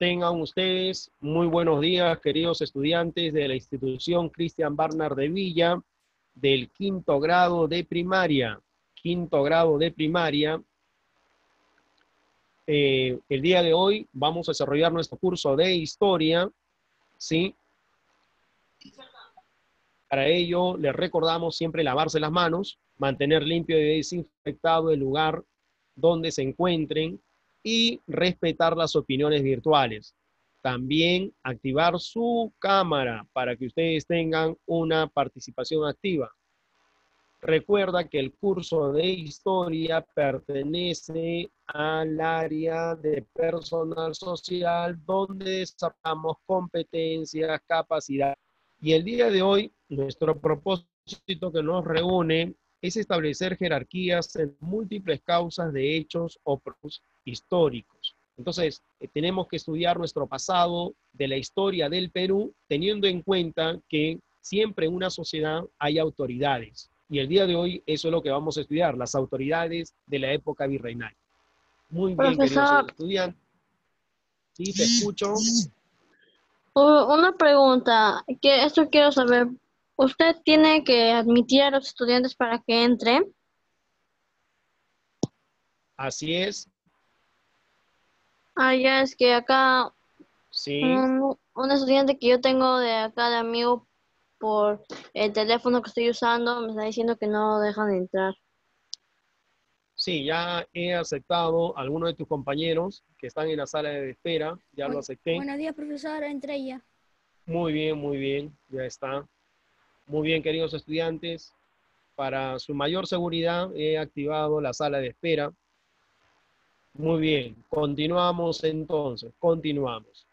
Tengan ustedes muy buenos días, queridos estudiantes de la institución Cristian Barnard de Villa, del quinto grado de primaria. Quinto grado de primaria. El día de hoy vamos a desarrollar nuestro curso de historia, ¿sí? Para ello, les recordamos siempre lavarse las manos, mantener limpio y desinfectado el lugar donde se encuentren y respetar las opiniones virtuales. También activar su cámara para que ustedes tengan una participación activa. Recuerda que el curso de historia pertenece al área de personal social donde desarrollamos competencias, capacidad. Y el día de hoy, nuestro propósito que nos reúne es establecer jerarquías en múltiples causas de hechos o procesos históricos. Entonces, tenemos que estudiar nuestro pasado de la historia del Perú, teniendo en cuenta que siempre en una sociedad hay autoridades. Y el día de hoy eso es lo que vamos a estudiar, las autoridades de la época virreinal. Muy bien, queridos Profesor, estudiantes. Sí, te escucho. una pregunta, que esto quiero saber. ¿Usted tiene que admitir a los estudiantes para que entren? Así es. Ah, ya es que acá Sí. un estudiante que yo tengo de acá de amigo por el teléfono que estoy usando me está diciendo que no dejan entrar. Sí, ya he aceptado a algunos de tus compañeros que están en la sala de espera. Ya lo acepté. Buenos días, profesor, entre ella. Muy bien, ya está. Muy bien, queridos estudiantes. Para su mayor seguridad he activado la sala de espera. Muy bien, continuamos entonces, continuamos.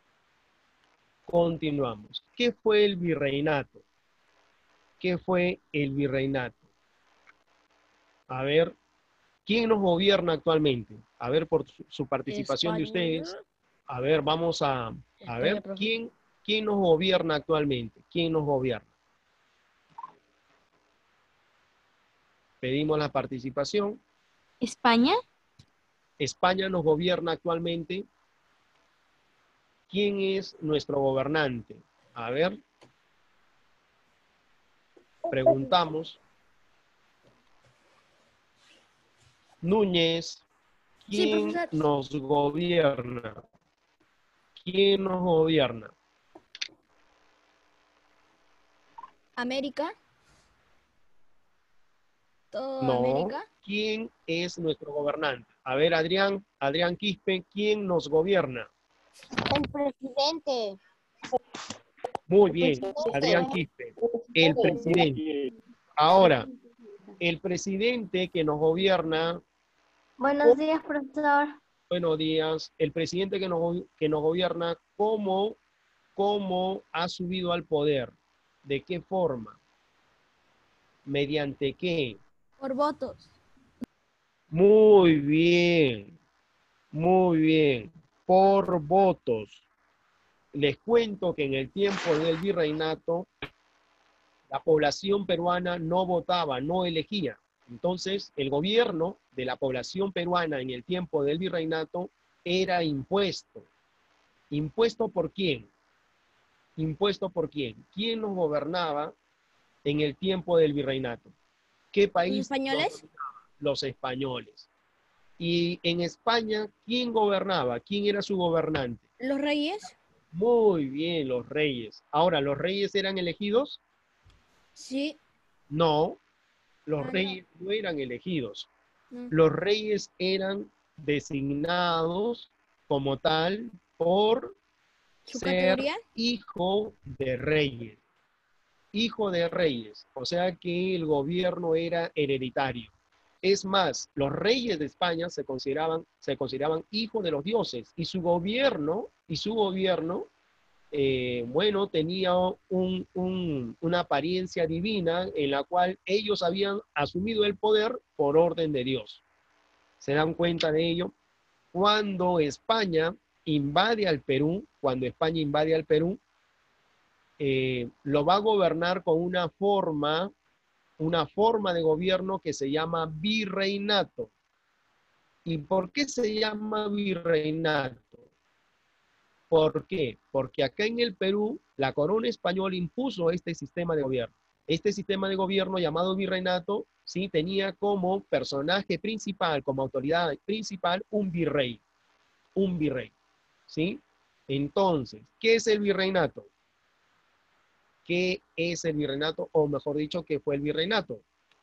¿Qué fue el virreinato? ¿Qué fue el virreinato? A ver, ¿quién nos gobierna actualmente? A ver, por su participación de España. ustedes. A ver, vamos a ver, Profe. ¿quién nos gobierna actualmente? ¿Quién nos gobierna? Pedimos la participación. ¿España? España nos gobierna actualmente. ¿Quién es nuestro gobernante? A ver, preguntamos. Núñez, Sí, ¿quién profesor. nos gobierna? ¿Quién nos gobierna? América. Todo No. América. ¿Quién es nuestro gobernante? A ver, Adrián Quispe, ¿quién nos gobierna? El presidente. Muy bien, Adrián Quispe, el presidente. Ahora, el presidente que nos gobierna, Buenos días, profesor. buenos días, el presidente que nos gobierna, ¿cómo ha subido al poder? ¿De qué forma? ¿Mediante qué? Por votos. Muy bien, por votos. Les cuento que en el tiempo del virreinato, la población peruana no votaba, no elegía. Entonces, el gobierno de la población peruana en el tiempo del virreinato era impuesto. ¿Impuesto por quién? ¿Impuesto por quién? ¿Quién nos gobernaba en el tiempo del virreinato? ¿Qué ¿Los país nos españoles? gobernaba? Los españoles. Y en España, ¿quién gobernaba? ¿Quién era su gobernante? ¿Los reyes? Muy bien, los reyes. Ahora, ¿los reyes eran elegidos? Sí. No, los No. reyes no eran elegidos. No. Los reyes eran designados como tal por ¿Su ser categoría? hijo de reyes. Hijo de reyes. O sea que el gobierno era hereditario. Es más, los reyes de España se consideraban hijos de los dioses y su gobierno, bueno, tenía una apariencia divina en la cual ellos habían asumido el poder por orden de Dios. ¿Se dan cuenta de ello? Cuando España invade al Perú, lo va a gobernar con una forma de gobierno que se llama virreinato. ¿Y por qué se llama virreinato? ¿Por qué? Porque acá en el Perú, la corona española impuso este sistema de gobierno. Este sistema de gobierno llamado virreinato, ¿sí? Tenía como personaje principal, como autoridad principal, un virrey. Un virrey, ¿sí? Entonces, ¿qué es el virreinato? ¿Qué es el virreinato? O mejor dicho, ¿qué fue el virreinato?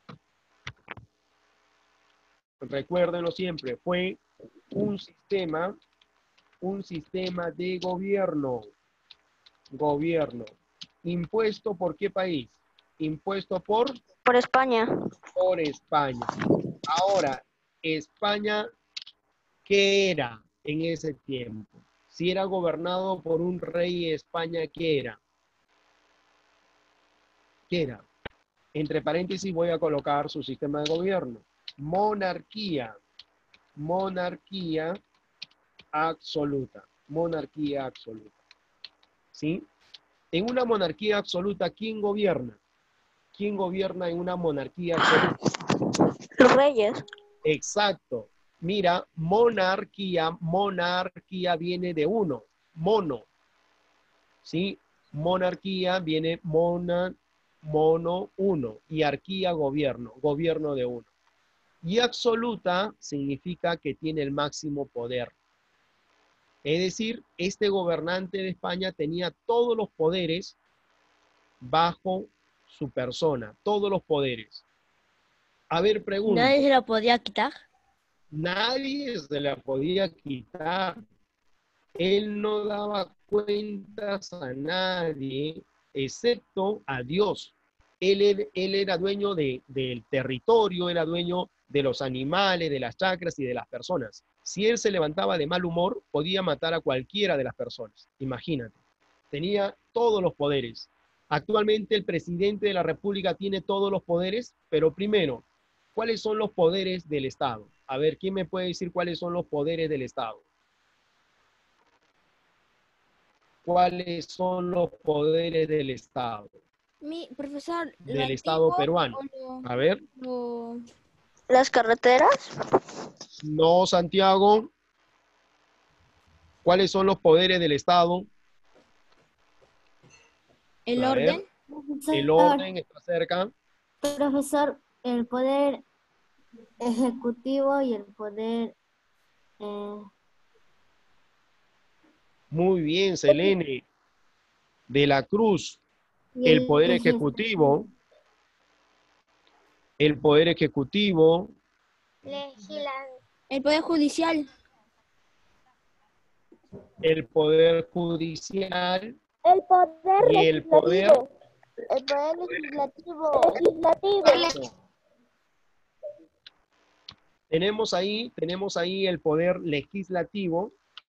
Recuérdenlo siempre, fue un sistema de gobierno, impuesto ¿por qué país? Impuesto Por España. por España. Ahora, España, ¿qué era en ese tiempo? Si era gobernado por un rey, España, ¿qué era? ¿Qué era? Entre paréntesis voy a colocar su sistema de gobierno. Monarquía. Monarquía absoluta. Monarquía absoluta. ¿Sí? En una monarquía absoluta, ¿quién gobierna? ¿Quién gobierna en una monarquía absoluta? Los reyes. Exacto. Mira, monarquía viene de uno, mono. ¿Sí? Monarquía viene mono, uno. Y arquía, gobierno de uno. Y absoluta significa que tiene el máximo poder. Es decir, este gobernante de España tenía todos los poderes bajo su persona, todos los poderes. A ver, pregunto. Nadie se la podía quitar. Nadie se la podía quitar. Él no daba cuentas a nadie, excepto a Dios. Él era dueño del territorio, era dueño de los animales, de las chacras y de las personas. Si él se levantaba de mal humor, podía matar a cualquiera de las personas. Imagínate. Tenía todos los poderes. Actualmente el presidente de la República tiene todos los poderes, pero primero, ¿cuáles son los poderes del Estado? A ver, ¿quién me puede decir cuáles son los poderes del Estado? ¿Cuáles son los poderes del Estado? Mi profesor, lo Del Estado antiguo peruano. o A ver, lo- Las carreteras. no, Santiago. ¿Cuáles son los poderes del Estado? el A orden. ver, el orden está cerca. Profesor, el poder ejecutivo y el poder Muy bien, Selene. De la Cruz, y el poder legislativo. ejecutivo. El poder ejecutivo. El poder judicial. El poder judicial. El poder Y el poder. El poder legislativo. Tenemos ahí el poder legislativo.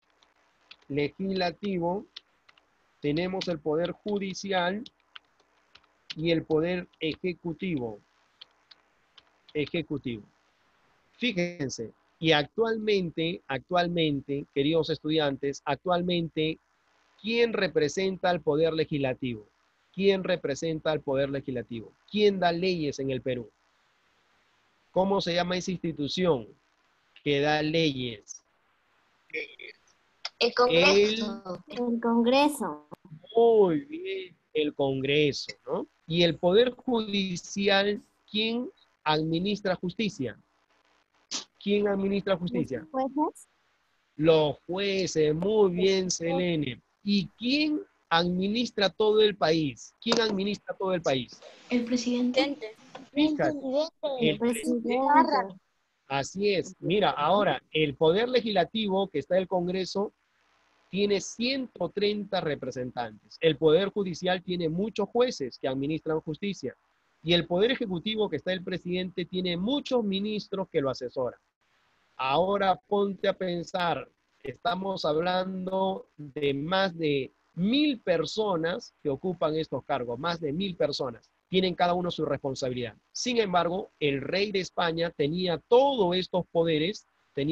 Tenemos el poder judicial y el poder ejecutivo. Fíjense, y actualmente, queridos estudiantes, ¿quién representa al poder legislativo? ¿Quién representa al poder legislativo? ¿Quién da leyes en el Perú? ¿Cómo se llama esa institución que da leyes? El El Congreso. Muy bien, el Congreso, ¿no? Y el Poder Judicial, ¿quién administra justicia? ¿Quién administra justicia? Jueces. Los jueces, muy bien, Selene. ¿Y quién administra todo el país? ¿Quién administra todo el país? El presidente. Gente. Fíjate, el Presidente. así es. Mira, ahora, el Poder Legislativo, que está en el Congreso, tiene 130 representantes. El Poder Judicial tiene muchos jueces que administran justicia. Y el Poder Ejecutivo, que está el presidente, tiene muchos ministros que lo asesoran. Ahora ponte a pensar, estamos hablando de más de 1000 personas que ocupan estos cargos, más de 1000 personas. Tienen cada uno su responsabilidad. Sin embargo, el rey de España tenía todos estos poderes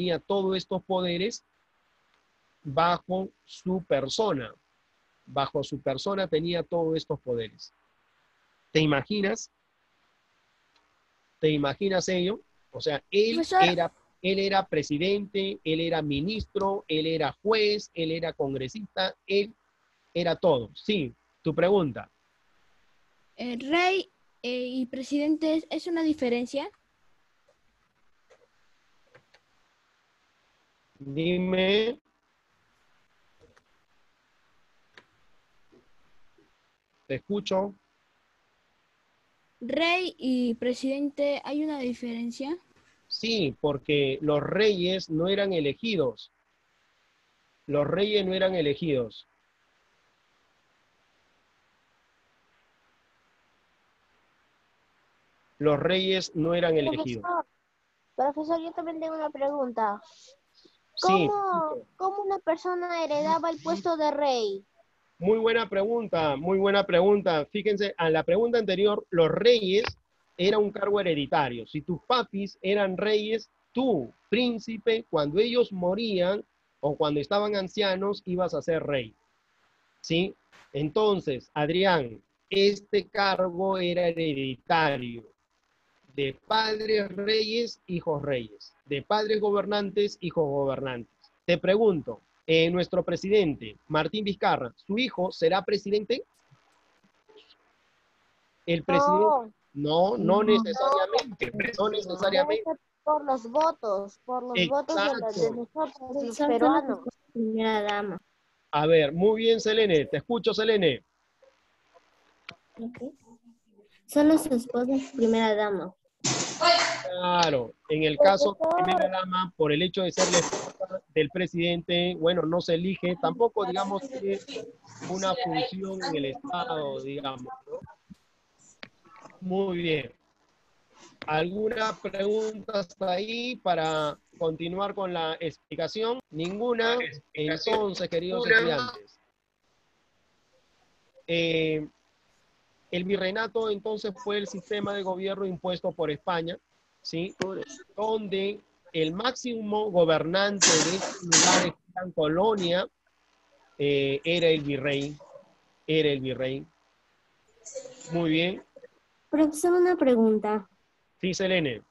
bajo su persona. Bajo su persona tenía todos estos poderes. ¿Te imaginas? ¿Te imaginas ello? O sea, él Profesor. era Él era presidente, él era ministro, él era juez, él era congresista, él era todo. Sí, tu pregunta. Rey y presidente es una diferencia. Dime. Te escucho. Rey y presidente, ¿hay una diferencia? Sí, porque los reyes no eran elegidos. Los reyes no eran elegidos. Los reyes no eran elegidos. Profesor, yo también tengo una pregunta. Sí, ¿Cómo una persona heredaba el puesto de rey? muy buena pregunta, muy buena pregunta. Fíjense, a la pregunta anterior, los reyes era un cargo hereditario. Si tus papis eran reyes, tú, príncipe, cuando ellos morían o cuando estaban ancianos, ibas a ser rey. ¿Sí? Entonces, Adrián, este cargo era hereditario. De padres reyes, hijos reyes. De padres gobernantes, hijos gobernantes. Te pregunto, nuestro presidente, Martín Vizcarra, ¿su hijo será presidente? El presidente. No, no necesariamente. No necesariamente. Por los votos de Exacto. nosotros, los peruanos. Primera dama. A ver, muy bien, Selene. Te escucho, Selene. Solo su esposa es primera dama. Claro, en el caso de primera dama, por el hecho de ser la esposa del presidente, bueno, no se elige, tampoco, digamos, tiene una función en el Estado, digamos, ¿no? Muy bien. ¿Alguna pregunta hasta ahí para continuar con la explicación? Ninguna. Entonces, queridos estudiantes, el virreinato entonces fue el sistema de gobierno impuesto por España, ¿sí? Donde el máximo gobernante de estos lugares que eran colonia era el virrey. Era el virrey. Muy bien. Profesor, una pregunta. Sí, Selene.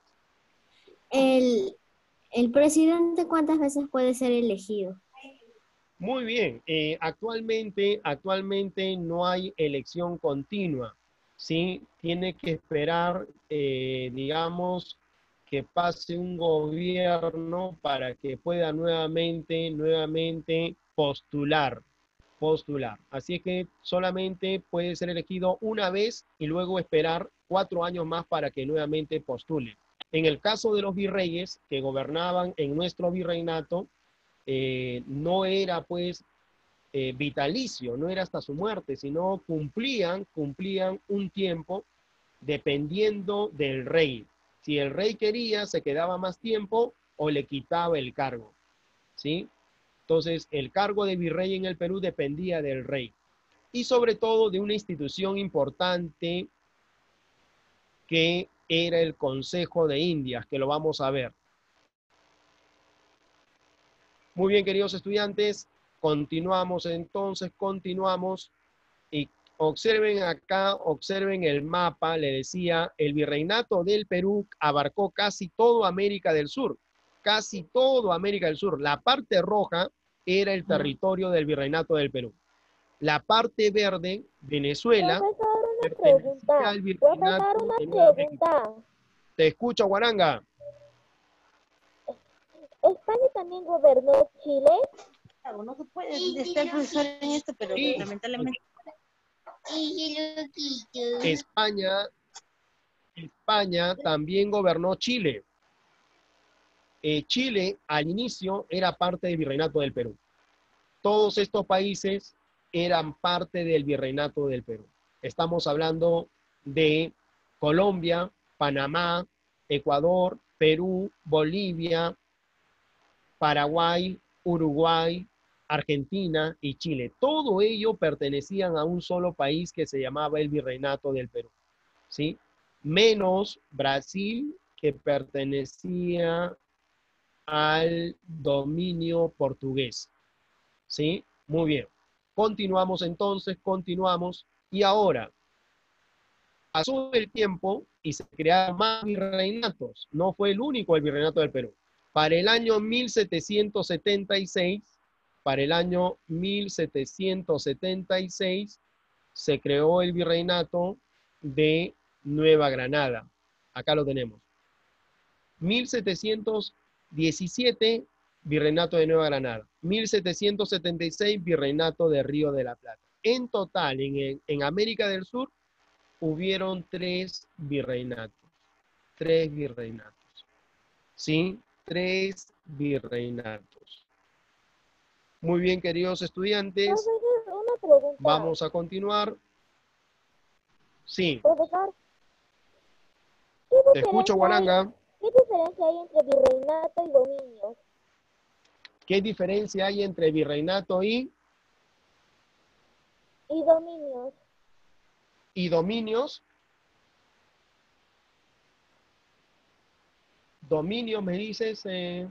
¿El presidente cuántas veces puede ser elegido? Muy bien. Actualmente no hay elección continua, ¿sí? Tiene que esperar, digamos, que pase un gobierno para que pueda nuevamente postular. Así es que solamente puede ser elegido una vez y luego esperar 4 años más para que nuevamente postule. En el caso de los virreyes que gobernaban en nuestro virreinato, no era pues vitalicio, no era hasta su muerte, sino cumplían un tiempo dependiendo del rey. Si el rey quería, se quedaba más tiempo o le quitaba el cargo, ¿sí? Entonces, el cargo de virrey en el Perú dependía del rey y sobre todo de una institución importante que era el Consejo de Indias, que lo vamos a ver. Muy bien, queridos estudiantes, continuamos entonces, y observen acá, observen el mapa, le decía, el virreinato del Perú abarcó casi toda América del Sur, casi toda América del Sur. La parte roja era el territorio del virreinato del Perú. La parte verde, Venezuela, pertenecía al virreinato de Nueva México. Te escucho, Guaranga. ¿España también gobernó Chile? No se puede estar profesor en esto, pero Sí. lamentablemente. España también gobernó Chile. Chile al inicio era parte del virreinato del Perú. Todos estos países eran parte del virreinato del Perú. Estamos hablando de Colombia, Panamá, Ecuador, Perú, Bolivia, Paraguay, Uruguay, Argentina y Chile. Todo ello pertenecían a un solo país que se llamaba el Virreinato del Perú, ¿sí? Menos Brasil, que pertenecía al dominio portugués, ¿sí? Muy bien. Continuamos entonces, y ahora pasó el tiempo y se crearon más virreinatos. No fue el único el virreinato del Perú. Para el año 1776, para el año 1776, se creó el virreinato de Nueva Granada. Acá lo tenemos. 1717, Virreinato de Nueva Granada. 1776, Virreinato de Río de la Plata. En total, en América del Sur, hubieron 3 virreinatos. 3 virreinatos. ¿Sí? 3 virreinatos. Muy bien, queridos estudiantes. Profesor, una pregunta. Vamos a continuar. Sí, Profesor, te escucho, Guaranga. ¿qué diferencia hay entre virreinato y dominios? ¿Qué diferencia hay entre virreinato y Dominios. dominios? Dominios, me dices,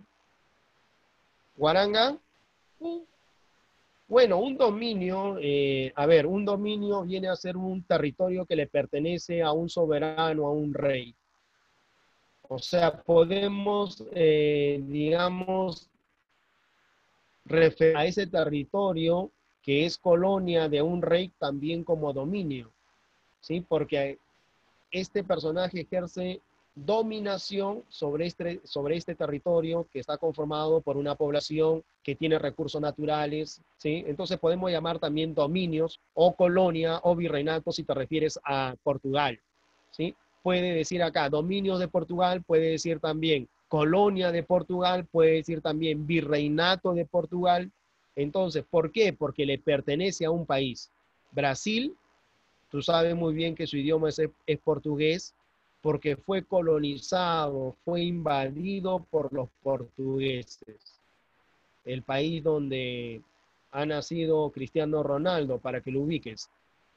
Guaranga. Sí. Bueno, un dominio, un dominio viene a ser un territorio que le pertenece a un soberano, a un rey. O sea, podemos, digamos, referir a ese territorio que es colonia de un rey también como dominio, ¿sí? Porque este personaje ejerce dominación sobre este territorio que está conformado por una población que tiene recursos naturales, ¿sí? Entonces podemos llamar también dominios o colonia o virreinato si te refieres a Portugal, ¿sí? Puede decir acá dominios de Portugal, puede decir también colonia de Portugal, puede decir también virreinato de Portugal. Entonces, ¿por qué? Porque le pertenece a un país. Brasil, tú sabes muy bien que su idioma es portugués, porque fue colonizado, fue invadido por los portugueses. El país donde ha nacido Cristiano Ronaldo, para que lo ubiques.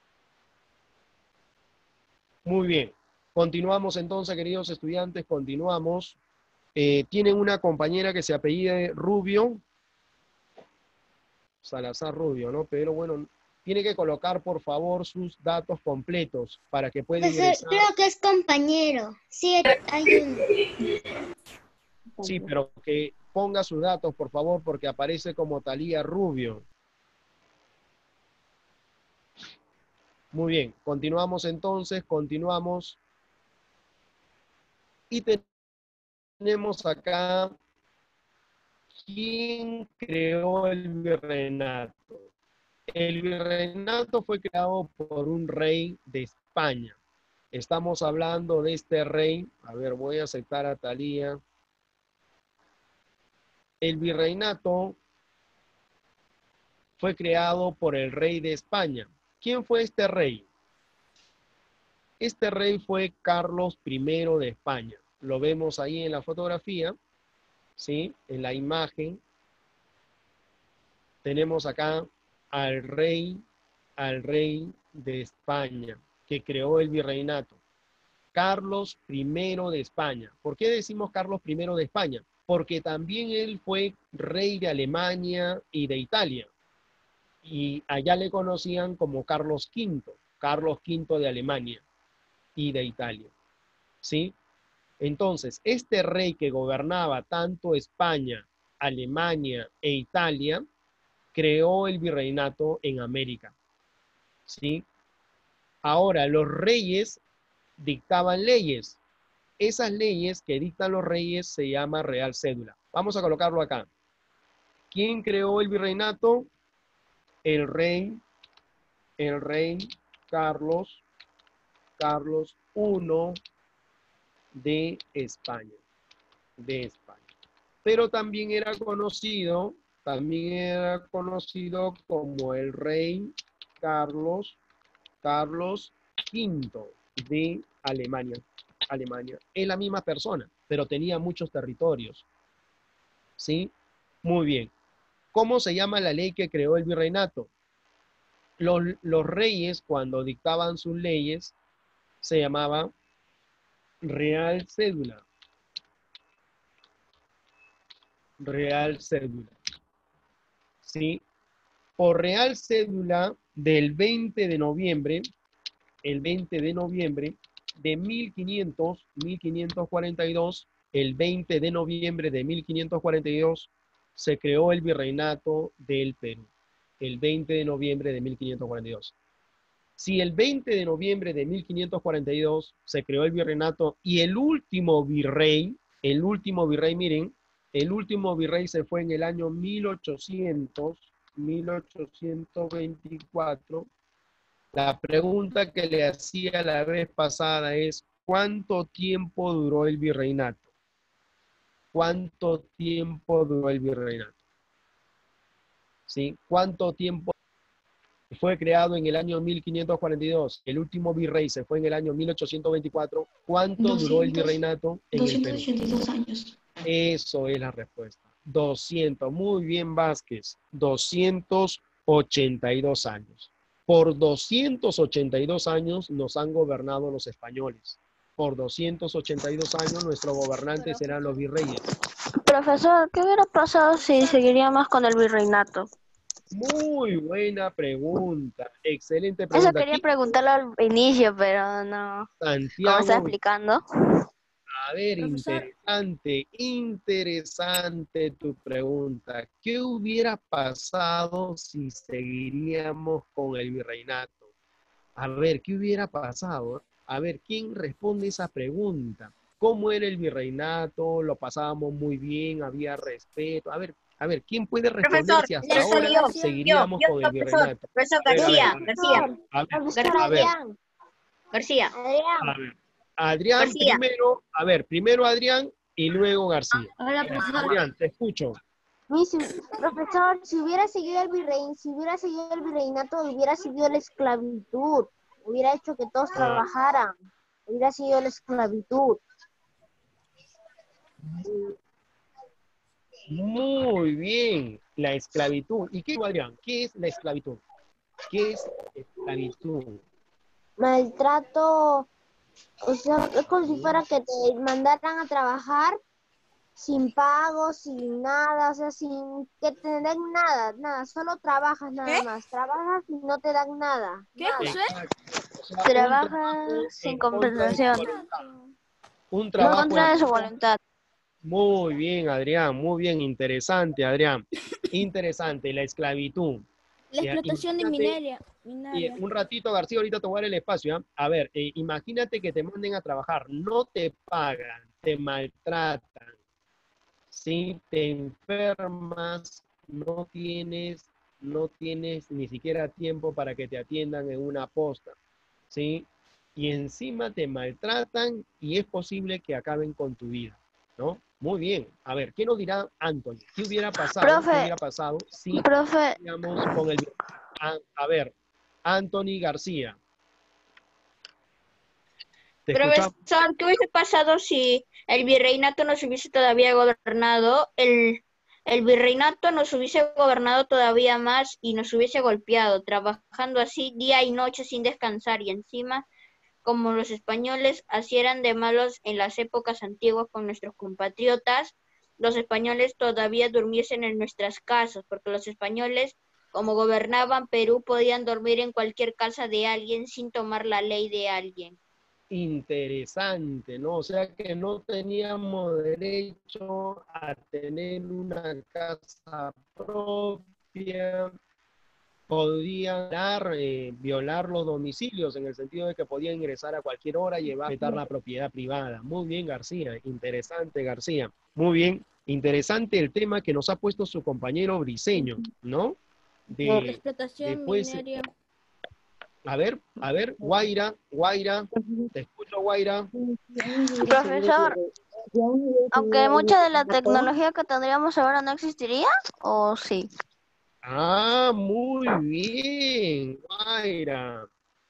Muy bien. Continuamos entonces, queridos estudiantes, continuamos. Tienen una compañera que se apellida Rubio, Salazar Rubio, ¿no? Pero bueno, tiene que colocar, por favor, sus datos completos para que pueda ingresar. Creo que es compañero. Sí, hay uno. Sí, pero que ponga sus datos, por favor, porque aparece como Talía Rubio. Muy bien, continuamos entonces, continuamos. Y tenemos acá, ¿quién creó el virreinato? El virreinato fue creado por un rey de España. Estamos hablando de este rey. A ver, voy a aceptar a Talía. El virreinato fue creado por el rey de España. ¿Quién fue este rey? Este rey fue Carlos I de España. Lo vemos ahí en la fotografía, ¿sí? En la imagen. Tenemos acá al rey de España, que creó el virreinato. Carlos I de España. ¿Por qué decimos Carlos I de España? Porque también él fue rey de Alemania y de Italia. Y allá le conocían como Carlos V de Alemania y de Italia. ¿Sí? Entonces, este rey que gobernaba tanto España, Alemania e Italia, creó el virreinato en América. ¿Sí? Ahora, los reyes dictaban leyes. Esas leyes que dictan los reyes se llama Real Cédula. Vamos a colocarlo acá. ¿Quién creó el virreinato? El rey Carlos I de España. Pero también era conocido como el rey Carlos V de Alemania. Es la misma persona, pero tenía muchos territorios. ¿Sí? Muy bien. ¿Cómo se llama la ley que creó el virreinato? Los reyes, cuando dictaban sus leyes, se llamaba Real Cédula. Real Cédula. ¿Sí? Por Real Cédula del 20 de noviembre, el 20 de noviembre de 1542, el 20 de noviembre de 1542 se creó el Virreinato del Perú. El 20 de noviembre de 1542. Si el 20 de noviembre de 1542 se creó el virreinato y el último virrey, miren, el último virrey se fue en el año 1824. La pregunta que le hacía la vez pasada es, ¿cuánto tiempo duró el virreinato? ¿Cuánto tiempo duró el virreinato? ¿Sí? ¿Cuánto tiempo? Fue creado en el año 1542. El último virrey se fue en el año 1824. ¿Cuánto duró el virreinato en el Perú? 282 años. Eso es la respuesta. 200. Muy bien, Vázquez. 282 años. Por 282 años nos han gobernado los españoles. Por 282 años nuestros gobernantes serán los virreyes. Profesor, ¿qué hubiera pasado si seguiríamos con el virreinato? Muy buena pregunta. Excelente Eso pregunta. quería Aquí, preguntarlo al inicio, pero no. Como estaba Santiago, explicando. a ver, Profesor. interesante tu pregunta. ¿Qué hubiera pasado si seguiríamos con el virreinato? A ver, ¿qué hubiera pasado? A ver, ¿quién responde esa pregunta? ¿Cómo era el virreinato? ¿Lo pasábamos muy bien? ¿Había respeto? A ver, ¿quién puede responder Profesor, si hasta profesor, ahora yo, seguiríamos con el profesor, virreinato? profesor A ver, García, a ver, García, Profesor a ver, Adrián, García, a ver. Adrián García. primero, a ver, primero Adrián y luego García. Hola, profesor. Adrián, te escucho. profesor, si hubiera seguido el virreinato, hubiera seguido la esclavitud, hubiera hecho que todos trabajaran, hubiera sido la esclavitud. Muy bien, la esclavitud. ¿Y qué, Adrián? ¿Qué es la esclavitud? ¿Qué es esclavitud? Maltrato, o sea, es como si fuera que te mandaran a trabajar sin pago, sin nada, o sea, sin que te den nada, solo trabajas nada más, trabajas y no te dan nada. ¿Qué, nada. Josué? O sea, Trabaja un sin trabajo en contra de su compensación. voluntad. Un No trabajo contra de su voluntad. Muy bien, Adrián, muy bien, interesante, Adrián. Interesante, la esclavitud. La explotación de Imagínate, minaria. un ratito, García, ahorita te voy a dar el espacio. ¿Ah? A ver, imagínate que te manden a trabajar, no te pagan, te maltratan, ¿sí? Te enfermas, no tienes ni siquiera tiempo para que te atiendan en una posta, ¿sí? Y encima te maltratan y es posible que acaben con tu vida, ¿no? Muy bien. A ver, ¿qué nos dirá Anthony? ¿Qué hubiera pasado? ¿Qué Profe, hubiera pasado si profe, íbamos con el... A ver, Anthony García, te escuchamos. Profesor, ¿qué hubiese pasado si el virreinato nos hubiese todavía gobernado? El virreinato nos hubiese gobernado todavía más y nos hubiese golpeado, trabajando así día y noche sin descansar y encima, como los españoles así eran de malos en las épocas antiguas con nuestros compatriotas, los españoles todavía durmiesen en nuestras casas, porque los españoles, como gobernaban Perú, podían dormir en cualquier casa de alguien sin tomar la ley de alguien. Interesante, ¿no? O sea que no teníamos derecho a tener una casa propia, podían violar los domicilios en el sentido de que podían ingresar a cualquier hora y llevar la propiedad privada. Muy bien, García, interesante, García. Muy bien, interesante el tema que nos ha puesto su compañero Briceño, ¿no? La explotación Después, minaria. a ver, Guaira, te escucho, Guaira. profesor, aunque mucha de la tecnología que tendríamos ahora no existiría, ¿o sí? Ah, muy bien, Guaira.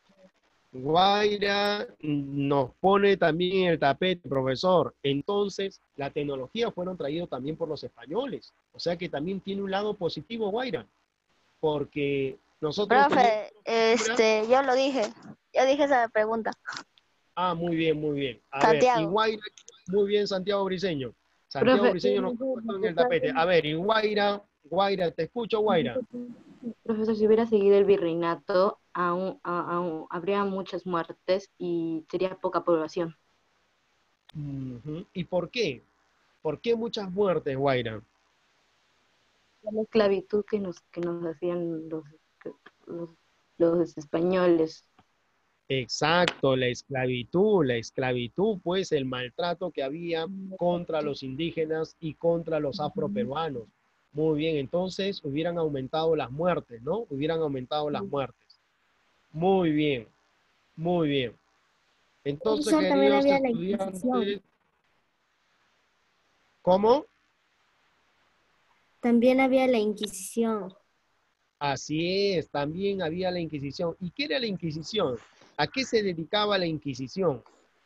Guaira nos pone también en el tapete, profesor. Entonces, la tecnología fueron traídos también por los españoles. O sea que también tiene un lado positivo, Guaira, porque nosotros Profe, teníamos... yo dije esa pregunta. Ah, muy bien, muy bien. A ver, y Santiago. Guaira, muy bien, Santiago Briceño. Santiago Profe, Briceño nos puso en el tapete. A ver, y Guaira, te escucho, Guaira. profesor, si hubiera seguido el virreinato, aún habría muchas muertes y sería poca población. Ujú. ¿Y por qué? ¿Por qué muchas muertes, Guaira? La esclavitud que nos hacían los españoles. Exacto, la esclavitud, pues el maltrato que había contra los indígenas y contra los afroperuanos. Muy bien, entonces hubieran aumentado las muertes, ¿no? Hubieran aumentado las muertes. Muy bien, muy bien. Entonces, Profesor, también queridos había la Inquisición. estudiantes, ¿cómo? También había la Inquisición. Así es, también había la Inquisición. ¿Y qué era la Inquisición? ¿A qué se dedicaba la Inquisición?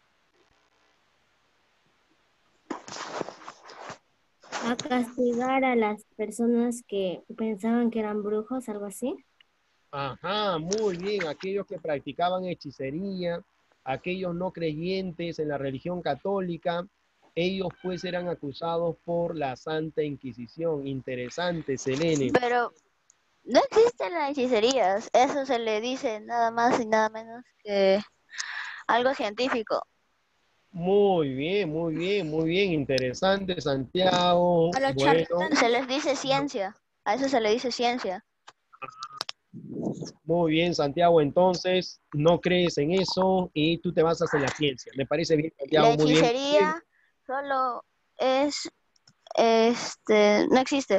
A castigar a las personas que pensaban que eran brujos, algo así. Ajá, muy bien. Aquellos que practicaban hechicería, aquellos no creyentes en la religión católica, ellos pues eran acusados por la Santa Inquisición. Interesante, Selene. Pero no existen las hechicerías, eso se le dice nada más y nada menos que algo científico. Muy bien, muy bien, muy bien. Interesante, Santiago. A los Bueno, charlatanes. Se les dice ciencia, a eso se le dice ciencia. muy bien, Santiago. Entonces, no crees en eso y tú te basas en la ciencia. Me parece bien, Santiago. La Muy bien. hechicería solo es, no existe.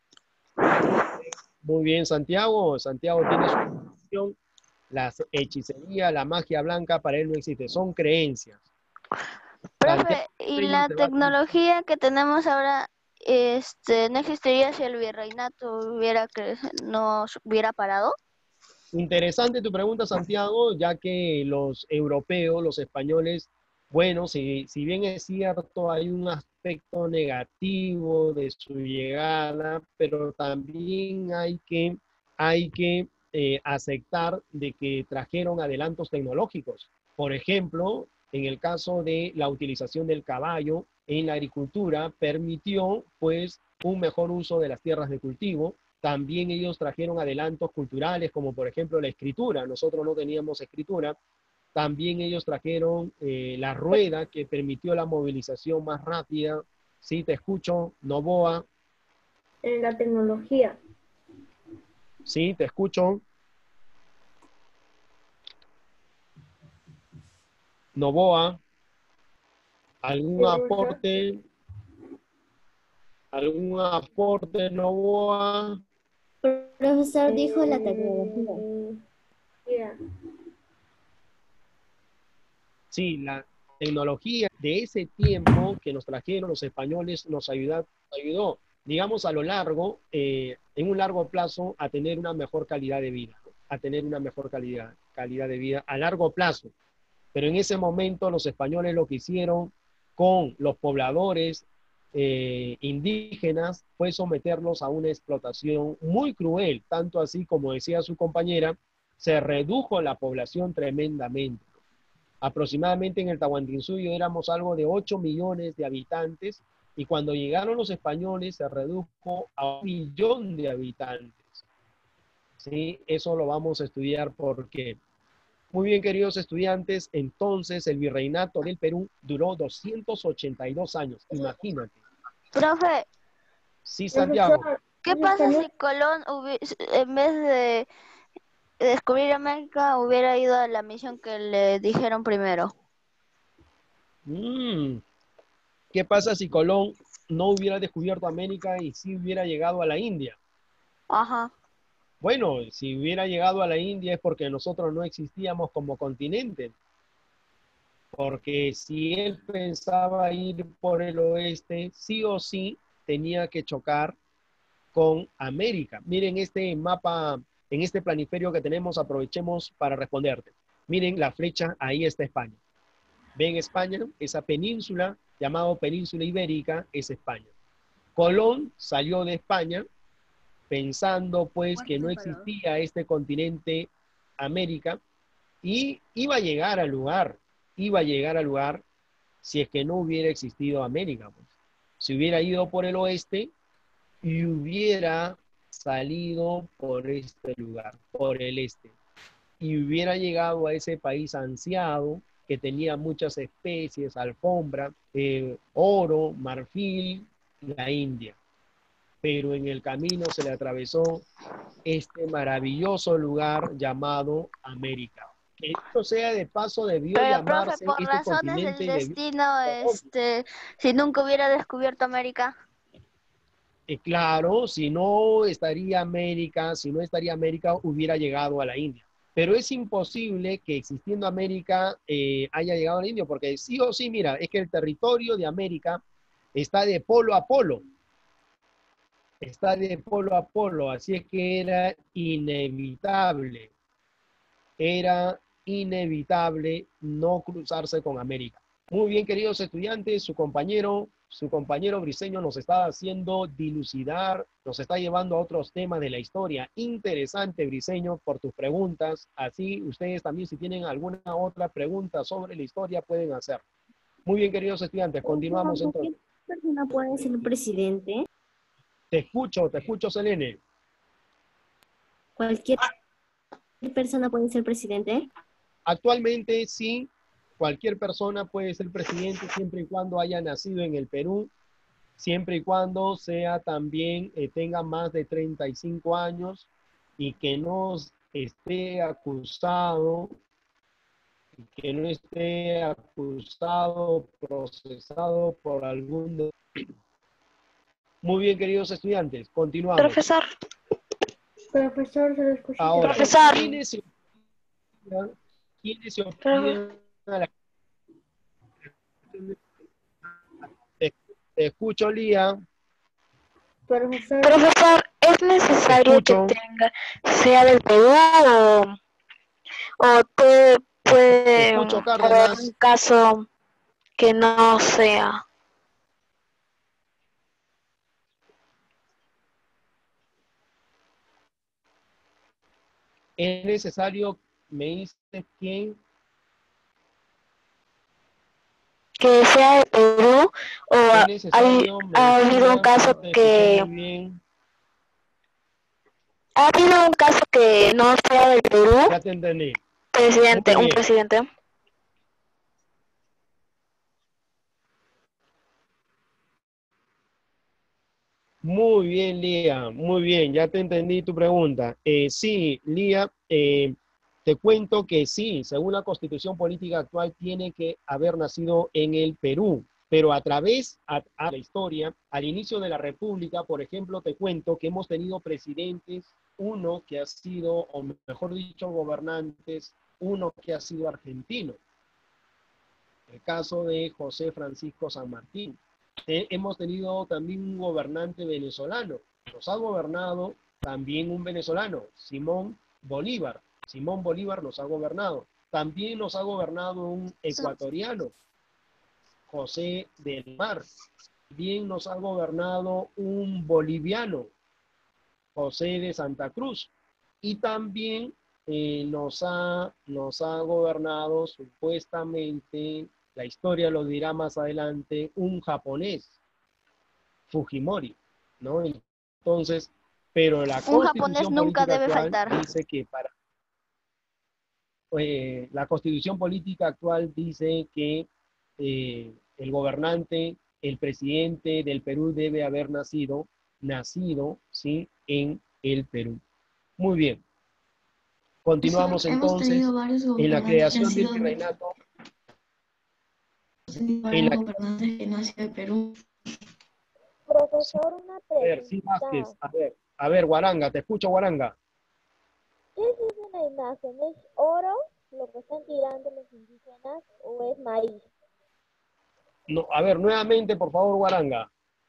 Muy bien, Santiago. Santiago tiene su opinión. La hechicería, la magia blanca, para él no existe. Son creencias. Profe, Santiago y Peña la te va a- tecnología que tenemos ahora, no existiría si el virreinato no hubiera parado. Interesante tu pregunta, Santiago, ya que los europeos, los españoles, bueno, si bien es cierto, hay un aspecto negativo de su llegada, pero también hay que aceptar de que trajeron adelantos tecnológicos. Por ejemplo, en el caso de la utilización del caballo en la agricultura, permitió pues un mejor uso de las tierras de cultivo. También ellos trajeron adelantos culturales, como por ejemplo la escritura. Nosotros no teníamos escritura. También ellos trajeron la rueda, que permitió la movilización más rápida. Sí, te escucho, Novoa. En la tecnología. Sí, te escucho. Novoa. ¿Algún aporte? ¿Algún aporte, Novoa? Profesor dijo la tecnología. Sí, la tecnología de ese tiempo que nos trajeron los españoles nos ayudó, digamos, en un largo plazo, a tener una mejor calidad de vida, ¿no? A tener una mejor calidad de vida a largo plazo. Pero en ese momento los españoles lo que hicieron con los pobladores indígenas fue someterlos a una explotación muy cruel, tanto así, como decía su compañera, se redujo la población tremendamente. Aproximadamente en el Tahuantinsuyo éramos algo de 8 millones de habitantes, y cuando llegaron los españoles se redujo a 1 millón de habitantes. ¿Sí? Eso lo vamos a estudiar porque... Muy bien, queridos estudiantes, entonces el virreinato del Perú duró 282 años, imagínate. Profe, Sí, Santiago. ¿qué pasa si Colón, en vez de descubrir América, hubiera ido a la misión que le dijeron primero? ¿Qué pasa si Colón no hubiera descubierto América y sí hubiera llegado a la India? Ajá. Bueno, si hubiera llegado a la India es porque nosotros no existíamos como continente. Porque si él pensaba ir por el oeste, sí o sí tenía que chocar con América. Miren este mapa, en este planiferio que tenemos, aprovechemos para responderte. Miren la flecha, ahí está España. ¿Ven España? Esa península, llamada península ibérica, es España. Colón salió de España pensando pues que no existía este continente América, y iba a llegar al lugar si es que no hubiera existido América. Pues. Si hubiera ido por el oeste y hubiera salido por este lugar, por el este, y hubiera llegado a ese país ansiado, que tenía muchas especies, alfombra, oro, marfil, la India. Pero en el camino se le atravesó este maravilloso lugar llamado América. Que esto sea de paso debió Pero, profe, llamarse por este razones del continente. destino, si nunca hubiera descubierto América. Claro, si no estaría América, hubiera llegado a la India. Pero es imposible que existiendo América haya llegado a la India, porque sí o sí, mira, es que el territorio de América está de polo a polo. Está de polo a polo, así es que era inevitable no cruzarse con América. Muy bien, queridos estudiantes, su compañero Briceño nos está haciendo dilucidar, nos está llevando a otros temas de la historia. Interesante, Briceño, por tus preguntas. Así ustedes también, si tienen alguna otra pregunta sobre la historia, pueden hacer. Muy bien, queridos estudiantes, continuamos entonces. ¿Qué persona puede ser presidente? Te escucho, Selene. ¿Cualquier persona puede ser presidente? Actualmente sí, cualquier persona puede ser presidente siempre y cuando haya nacido en el Perú, siempre y cuando sea también, tenga más de 35 años y que no esté acusado, procesado por algún delito. Muy bien, queridos estudiantes, continuamos. Profesor, se lo escucha. Ahora, Profesor. ¿Quiénes se oponían a la... Te escucho, Lía. Profesor, ¿es necesario que sea del Perú o puede escucho, haber Cárdenas. un caso que no sea? Es necesario, me dice quién. Que sea de Perú o ha habido un caso que no sea del Perú. Ya te entendí. Un presidente. Muy bien, Lía, muy bien, ya te entendí tu pregunta. Sí, Lía, te cuento que sí, según la Constitución Política actual, tiene que haber nacido en el Perú, pero a través de la historia, al inicio de la República, por ejemplo, te cuento que hemos tenido presidentes, uno que ha sido, o mejor dicho, gobernantes, uno que ha sido argentino. El caso de José Francisco San Martín. Hemos tenido también un gobernante venezolano. Nos ha gobernado también un venezolano, Simón Bolívar. Simón Bolívar nos ha gobernado. También nos ha gobernado un ecuatoriano, José del Mar. También nos ha gobernado un boliviano, José de Santa Cruz. Y también nos ha gobernado supuestamente, la historia lo dirá más adelante, un japonés, Fujimori, ¿no? Entonces, pero la Un japonés nunca debe faltar. Dice que la Constitución Política actual dice que el gobernante, el presidente del Perú debe haber nacido, ¿sí?, en el Perú. Muy bien. Continuamos entonces en la creación del virreinato. Profesor, una pregunta. A ver, sí, Vázquez, a ver, Guaranga, te escucho, Guaranga. ¿Qué dice la imagen? ¿Es oro lo que están tirando los indígenas o es maíz? No, a ver, nuevamente, por favor, Guaranga.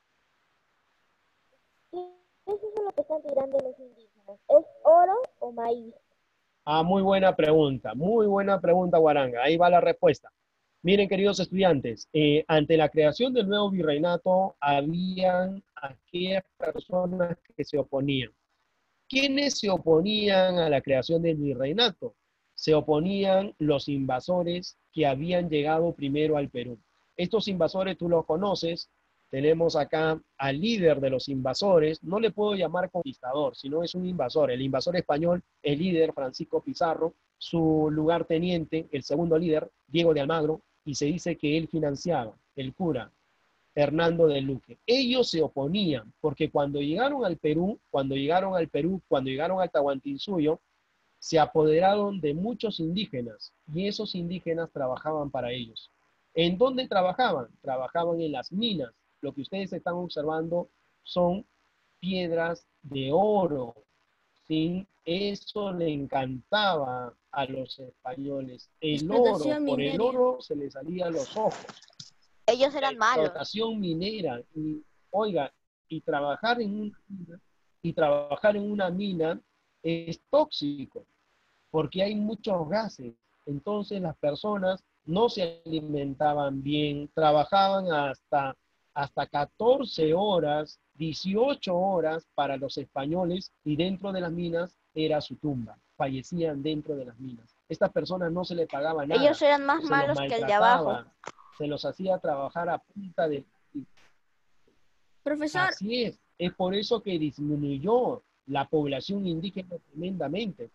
¿Qué es eso lo que están tirando los indígenas? ¿Es oro o maíz? Ah, muy buena pregunta, Guaranga. Ahí va la respuesta. Miren, queridos estudiantes, ante la creación del nuevo virreinato, habían aquellas personas que se oponían. ¿Quiénes se oponían a la creación del virreinato? Se oponían los invasores que habían llegado primero al Perú. Estos invasores tú los conoces. Tenemos acá al líder de los invasores. No le puedo llamar conquistador, sino es un invasor. El invasor español, el líder Francisco Pizarro, su lugarteniente, el segundo líder, Diego de Almagro, y se dice que él financiaba, el cura, Hernando de Luque. Ellos se oponían, porque cuando llegaron al Perú, cuando llegaron al Tahuantinsuyo, se apoderaron de muchos indígenas, y esos indígenas trabajaban para ellos. ¿En dónde trabajaban? Trabajaban en las minas. Lo que ustedes están observando son piedras de oro, ¿sí? Eso le encantaba a los españoles. El oro, por el oro se les salían los ojos. Ellos eran malos. Explotación minera. Y, oiga, y trabajar en una mina es tóxico, porque hay muchos gases. Entonces las personas no se alimentaban bien, trabajaban hasta 14 horas, 18 horas para los españoles, y dentro de las minas era su tumba. Fallecían dentro de las minas. Estas personas no se les pagaba nada. Ellos eran más malos que el de abajo. Se los hacía trabajar a punta de... Profesor. Así es por eso que disminuyó la población indígena tremendamente.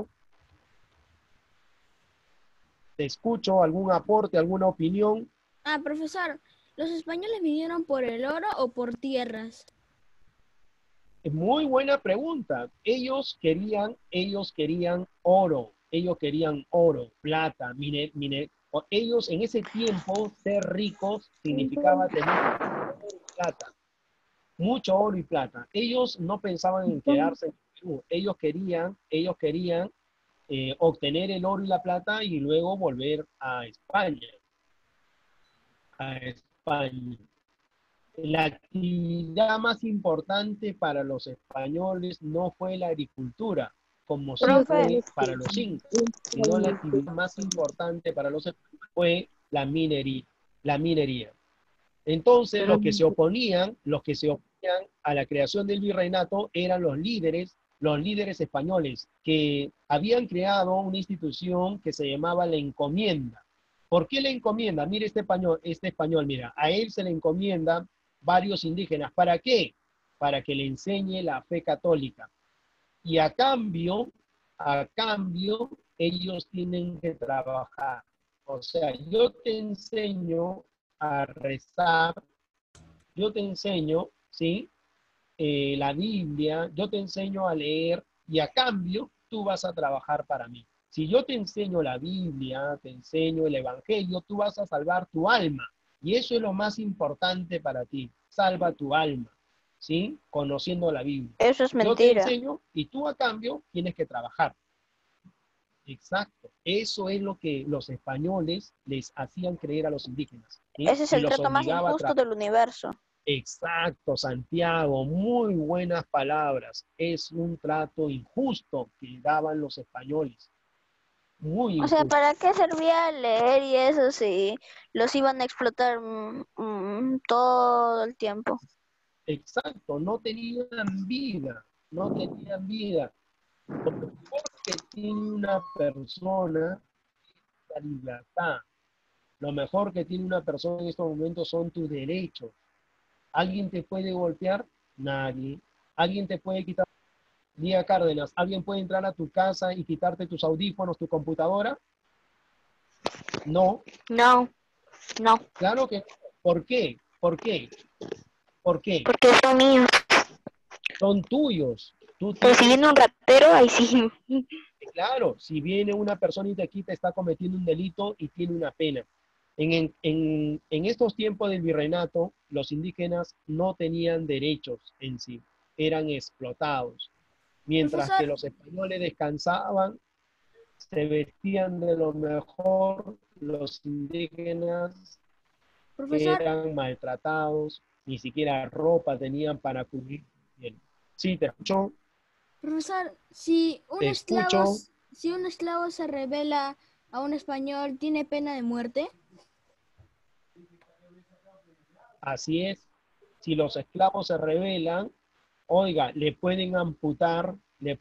Te escucho, algún aporte, alguna opinión. Profesor, ¿los españoles vinieron por el oro o por tierras? Muy buena pregunta. Ellos querían oro. Ellos querían oro, plata, ellos en ese tiempo ser ricos significaba tener oro y plata. Mucho oro y plata. Ellos no pensaban en quedarse en Perú. Ellos querían obtener el oro y la plata y luego volver a España. La actividad más importante para los españoles no fue la agricultura, como sí fue para los incas, sino la actividad más importante para los españoles fue la minería. Entonces, los que se oponían a la creación del virreinato eran los líderes españoles, que habían creado una institución que se llamaba la encomienda. ¿Por qué la encomienda? Mire este español, mira, a él se le encomienda varios indígenas. ¿Para qué? Para que le enseñe la fe católica. Y a cambio, ellos tienen que trabajar. O sea, yo te enseño a rezar, yo te enseño, ¿sí? La Biblia, yo te enseño a leer, y a cambio tú vas a trabajar para mí. Si yo te enseño la Biblia, te enseño el Evangelio, tú vas a salvar tu alma. Y eso es lo más importante para ti. Salva tu alma, ¿sí? Conociendo la Biblia. Eso es mentira. Yo te enseño y tú a cambio tienes que trabajar. Exacto. Eso es lo que los españoles les hacían creer a los indígenas, ¿sí? Ese es el trato más injusto del universo. Exacto, Santiago. Muy buenas palabras. Es un trato injusto que daban los españoles. Muy injusto. O sea, ¿para qué servía leer y eso si los iban a explotar todo el tiempo? Exacto, no tenían vida. Lo mejor que tiene una persona es la libertad. Lo mejor que tiene una persona en estos momentos son tus derechos. ¿Alguien te puede golpear? Nadie. ¿Alguien te puede quitar? Día Cárdenas, ¿alguien puede entrar a tu casa y quitarte tus audífonos, tu computadora? No. No. Claro que no. ¿Por qué? Porque son míos. Son tuyos. Pero si viene un ratero, ahí sí. Claro, si viene una persona y te quita, está cometiendo un delito y tiene una pena. En estos tiempos del virreinato, los indígenas no tenían derechos en sí, eran explotados. Mientras que los españoles descansaban, se vestían de lo mejor, los indígenas eran maltratados, ni siquiera ropa tenían para cubrir bien. Sí, te escucho. Profesor, si un esclavo se revela a un español, ¿tiene pena de muerte? Así es. Si los esclavos se rebelan, oiga, le pueden amputar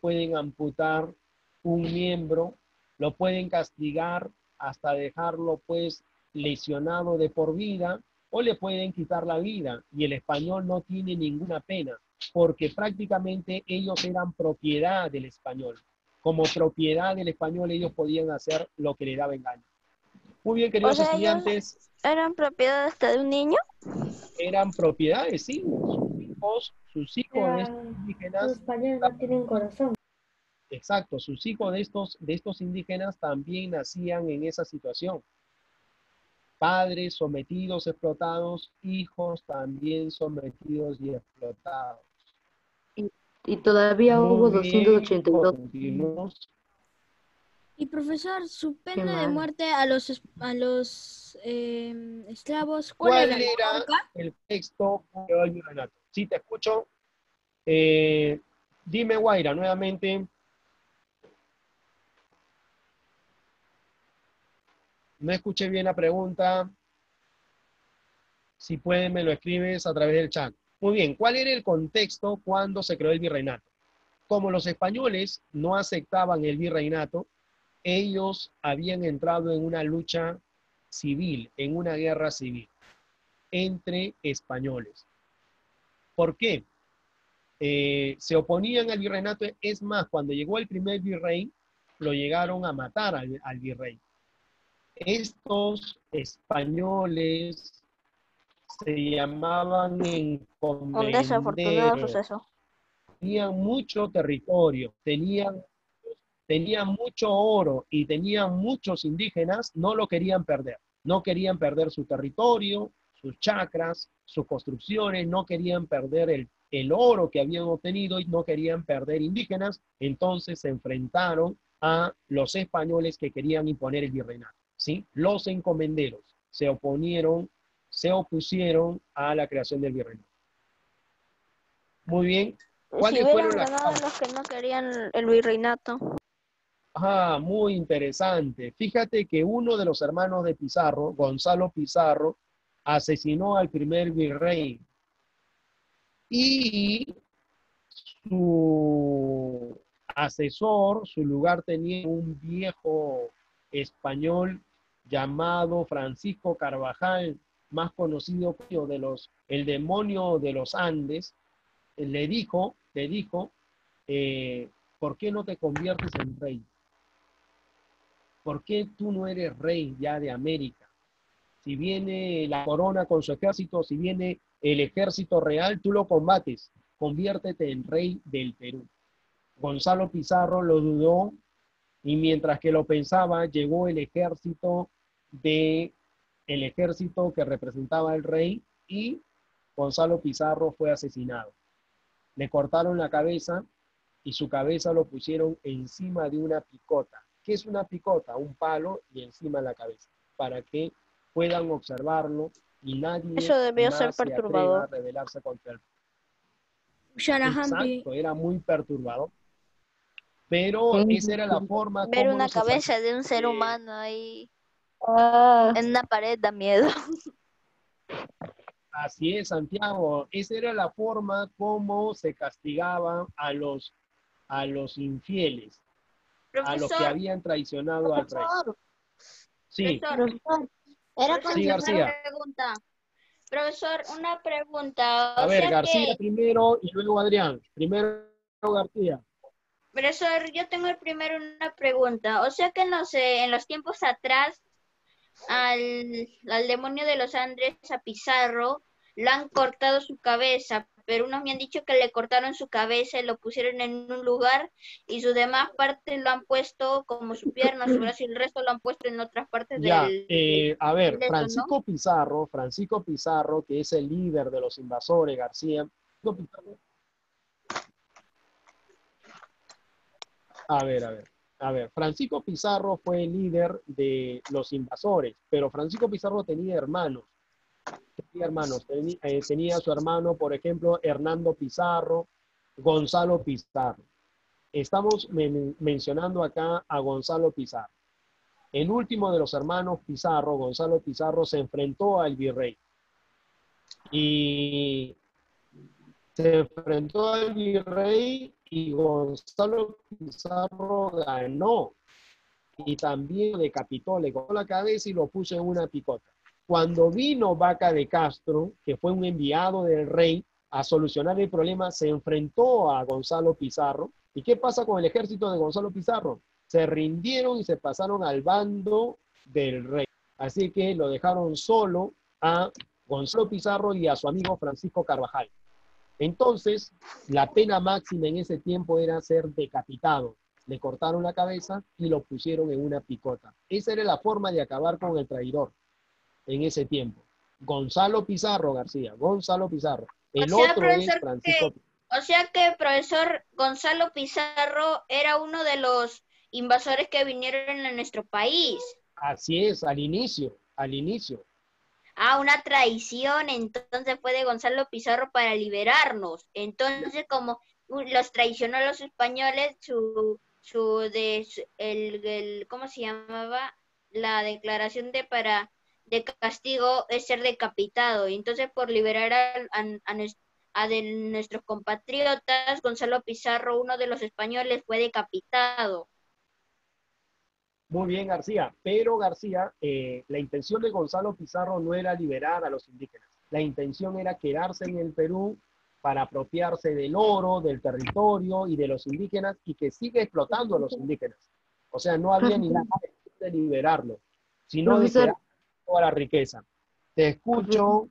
un miembro, lo pueden castigar hasta dejarlo pues lesionado de por vida, o le pueden quitar la vida, y el español no tiene ninguna pena, porque prácticamente ellos eran propiedad del español. como propiedad del español, ellos podían hacer lo que les daba en gana. Muy bien, queridos estudiantes. ¿Eran propiedad hasta de un niño? Eran propiedades, sí. Sus hijos de estos indígenas. Los españoles no tienen corazón. Exacto, sus hijos de estos indígenas también nacían en esa situación. Padres sometidos, explotados, hijos también sometidos y explotados. Y todavía hubo Muy bien, 282. continuamos. Y profesor, su pena de muerte a los esclavos, ¿Cuál era? era el texto del virreinato? Sí, te escucho. Dime, Guaira, nuevamente. No escuché bien la pregunta. Si puedes, me lo escribes a través del chat. Muy bien, ¿cuál era el contexto cuando se creó el virreinato? Como los españoles no aceptaban el virreinato, ellos habían entrado en una lucha civil, en una guerra civil entre españoles. ¿Por qué? Se oponían al virreinato. Es más, cuando llegó el primer virrey, lo llegaron a matar al virrey. Estos españoles se llamaban Un desafortunado encomenderos. suceso. Tenían mucho territorio, tenían mucho oro y tenían muchos indígenas, no lo querían perder. No querían perder su territorio, sus chacras, sus construcciones, no querían perder el oro que habían obtenido y no querían perder indígenas. Entonces se enfrentaron a los españoles que querían imponer el virreinato, ¿sí? Los encomenderos se opusieron a la creación del virreinato. Muy bien. ¿Cuáles fueron las causas? Los que no querían el virreinato. Ah, muy interesante. Fíjate que uno de los hermanos de Pizarro, Gonzalo Pizarro, asesinó al primer virrey. Y su asesor, su lugar tenía un viejo español llamado Francisco Carvajal, más conocido como el demonio de los Andes. Le dijo, ¿por qué no te conviertes en rey? ¿Por qué tú no eres rey ya de América? Si viene la corona con su ejército, si viene el ejército real, tú lo combates. Conviértete en rey del Perú. Gonzalo Pizarro lo dudó y mientras que lo pensaba, llegó el ejército que representaba al rey y Gonzalo Pizarro fue asesinado. Le cortaron la cabeza y su cabeza lo pusieron encima de una picota. ¿Qué es una picota? Un palo y encima la cabeza, para que puedan observarlo y nadie Eso debió más ser se atreva perturbador. a rebelarse contra él. Shanahampi. Exacto, era muy perturbador. Pero esa era la forma Ver como una los cabeza de un ser humano ahí Ah, en una pared da miedo. Así es, Santiago. Esa era la forma como se castigaban a los infieles, a los que Profesor, habían traicionado al rey. Sí, profesor, Era profesor, sí, García. Profesor, una pregunta. A O ver, sea García que, primero y luego Adrián. Primero García. profesor, yo tengo primero una pregunta. O sea que no sé, en los tiempos atrás, al demonio de los Andes, a Pizarro, le han cortado su cabeza, pero unos me han dicho que le cortaron su cabeza y lo pusieron en un lugar y sus demás partes lo han puesto como su pierna, su brazo y el resto lo han puesto en otras partes Ya, del a ver, eso, ¿no? Francisco Pizarro, que es el líder de los invasores, García. A ver, Francisco Pizarro fue el líder de los invasores, pero Francisco Pizarro tenía hermanos. Tenía su hermano, por ejemplo, Hernando Pizarro, Gonzalo Pizarro. Estamos mencionando acá a Gonzalo Pizarro. El último de los hermanos Pizarro, Gonzalo Pizarro, se enfrentó al virrey. Y se enfrentó al virrey y Gonzalo Pizarro ganó. Y también decapitó, le cortó la cabeza y lo puso en una picota. Cuando vino Vaca de Castro, que fue un enviado del rey a solucionar el problema, se enfrentó a Gonzalo Pizarro ¿Y qué pasa con el ejército de Gonzalo Pizarro? Se rindieron y se pasaron al bando del rey. Así que lo dejaron solo a Gonzalo Pizarro y a su amigo Francisco Carvajal. Entonces, la pena máxima en ese tiempo era ser decapitado. Le cortaron la cabeza y lo pusieron en una picota. Esa era la forma de acabar con el traidor en ese tiempo. Gonzalo Pizarro, García, Gonzalo Pizarro. El otro es Francisco. O sea que el profesor Gonzalo Pizarro era uno de los invasores que vinieron a nuestro país. Así es, al inicio, al inicio. Ah, una traición, entonces fue de Gonzalo Pizarro para liberarnos. Entonces, como los traicionó a los españoles, ¿cómo se llamaba? La declaración de castigo es ser decapitado. Y entonces, por liberar a de nuestros compatriotas, Gonzalo Pizarro, uno de los españoles, fue decapitado. Muy bien, García. Pero, García, la intención de Gonzalo Pizarro no era liberar a los indígenas. La intención era quedarse en el Perú para apropiarse del oro, del territorio y de los indígenas, y que sigue explotando a los indígenas. O sea, no había ninguna intención de liberarlo, sino de quedar toda la riqueza. Te escucho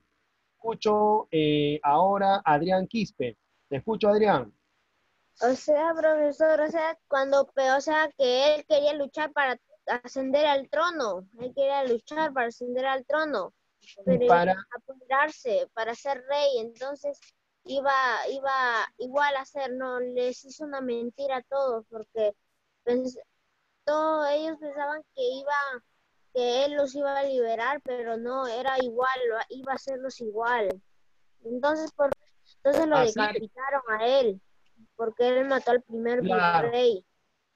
ahora Adrián Quispe. Te escucho, Adrián. O sea, profesor, que él quería luchar para ascender al trono. Él quería luchar para ascender al trono. Pero para apoderarse, para ser rey. Entonces iba igual a hacer, no, les hizo una mentira a todos, porque ellos pensaban que él los iba a liberar, pero no, era igual, iba a hacerlos igual. Entonces lo decapitaron a él, porque él mató al primer rey.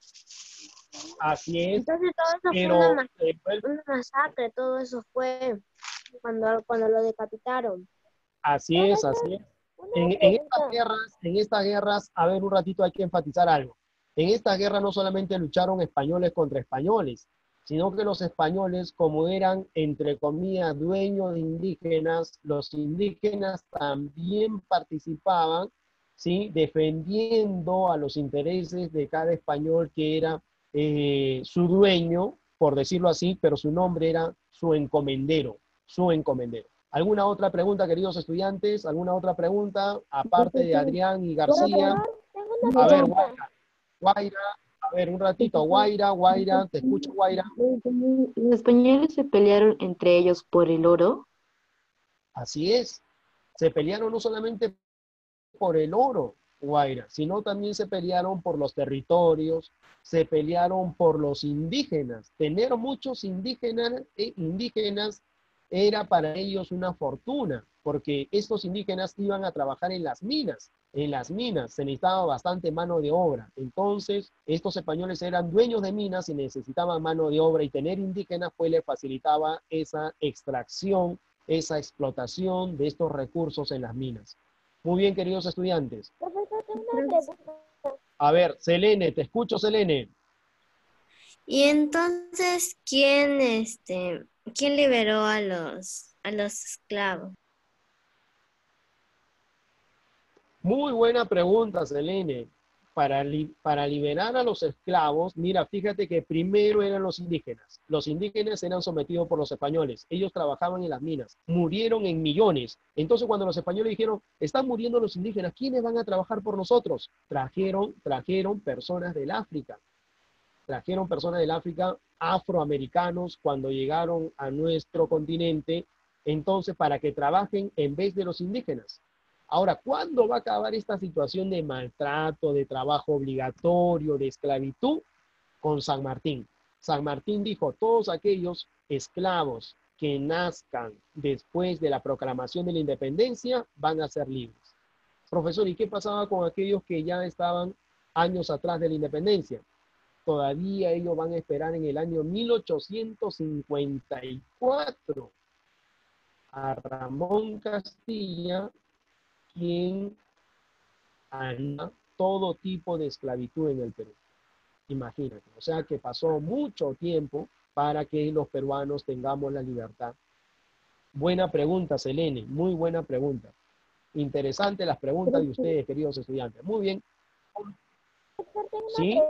Así es. Entonces todo eso fue una masacre, todo eso fue cuando lo decapitaron. Así es, así es. En estas guerras, a ver, un ratito hay que enfatizar algo. En estas guerras no solamente lucharon españoles contra españoles, sino que los españoles, como eran, entre comillas, dueños de indígenas, los indígenas también participaban, ¿sí?, defendiendo a los intereses de cada español que era su dueño, por decirlo así, pero su nombre era su encomendero, su encomendero. ¿Alguna otra pregunta, queridos estudiantes? ¿Alguna otra pregunta? Aparte de Adrián y García. A ver, Guaira, a ver, un ratito. Guaira, te escucho, Guaira. ¿Los españoles se pelearon entre ellos por el oro? Así es. Se pelearon no solamente por el oro, Guaira, sino también se pelearon por los territorios, se pelearon por los indígenas. Tener muchos indígenas era para ellos una fortuna, porque estos indígenas iban a trabajar en las minas. En las minas se necesitaba bastante mano de obra. Entonces, estos españoles eran dueños de minas y necesitaban mano de obra, y tener indígenas pues les facilitaba esa extracción, esa explotación de estos recursos en las minas. Muy bien, queridos estudiantes. A ver, Selene, te escucho, Selene. Y entonces, ¿quién liberó a los esclavos? Muy buena pregunta, Selene. Para liberar a los esclavos, mira, fíjate que primero eran los indígenas. Los indígenas eran sometidos por los españoles. Ellos trabajaban en las minas. Murieron en millones. Entonces, cuando los españoles dijeron, están muriendo los indígenas, ¿quiénes van a trabajar por nosotros? Trajeron personas del África. Trajeron personas del África, afroamericanos, cuando llegaron a nuestro continente, entonces, para que trabajen en vez de los indígenas. Ahora, ¿cuándo va a acabar esta situación de maltrato, de trabajo obligatorio, de esclavitud? Con San Martín. San Martín dijo, todos aquellos esclavos que nazcan después de la proclamación de la independencia van a ser libres. Profesor, ¿y qué pasaba con aquellos que ya estaban años atrás de la independencia? Todavía ellos van a esperar en el año 1854 a Ramón Castilla, quien haría todo tipo de esclavitud en el Perú. Imagínate, o sea que pasó mucho tiempo para que los peruanos tengamos la libertad. Buena pregunta, Selene, muy buena pregunta. Interesante las preguntas de ustedes, queridos estudiantes. Muy bien. ¿Sí?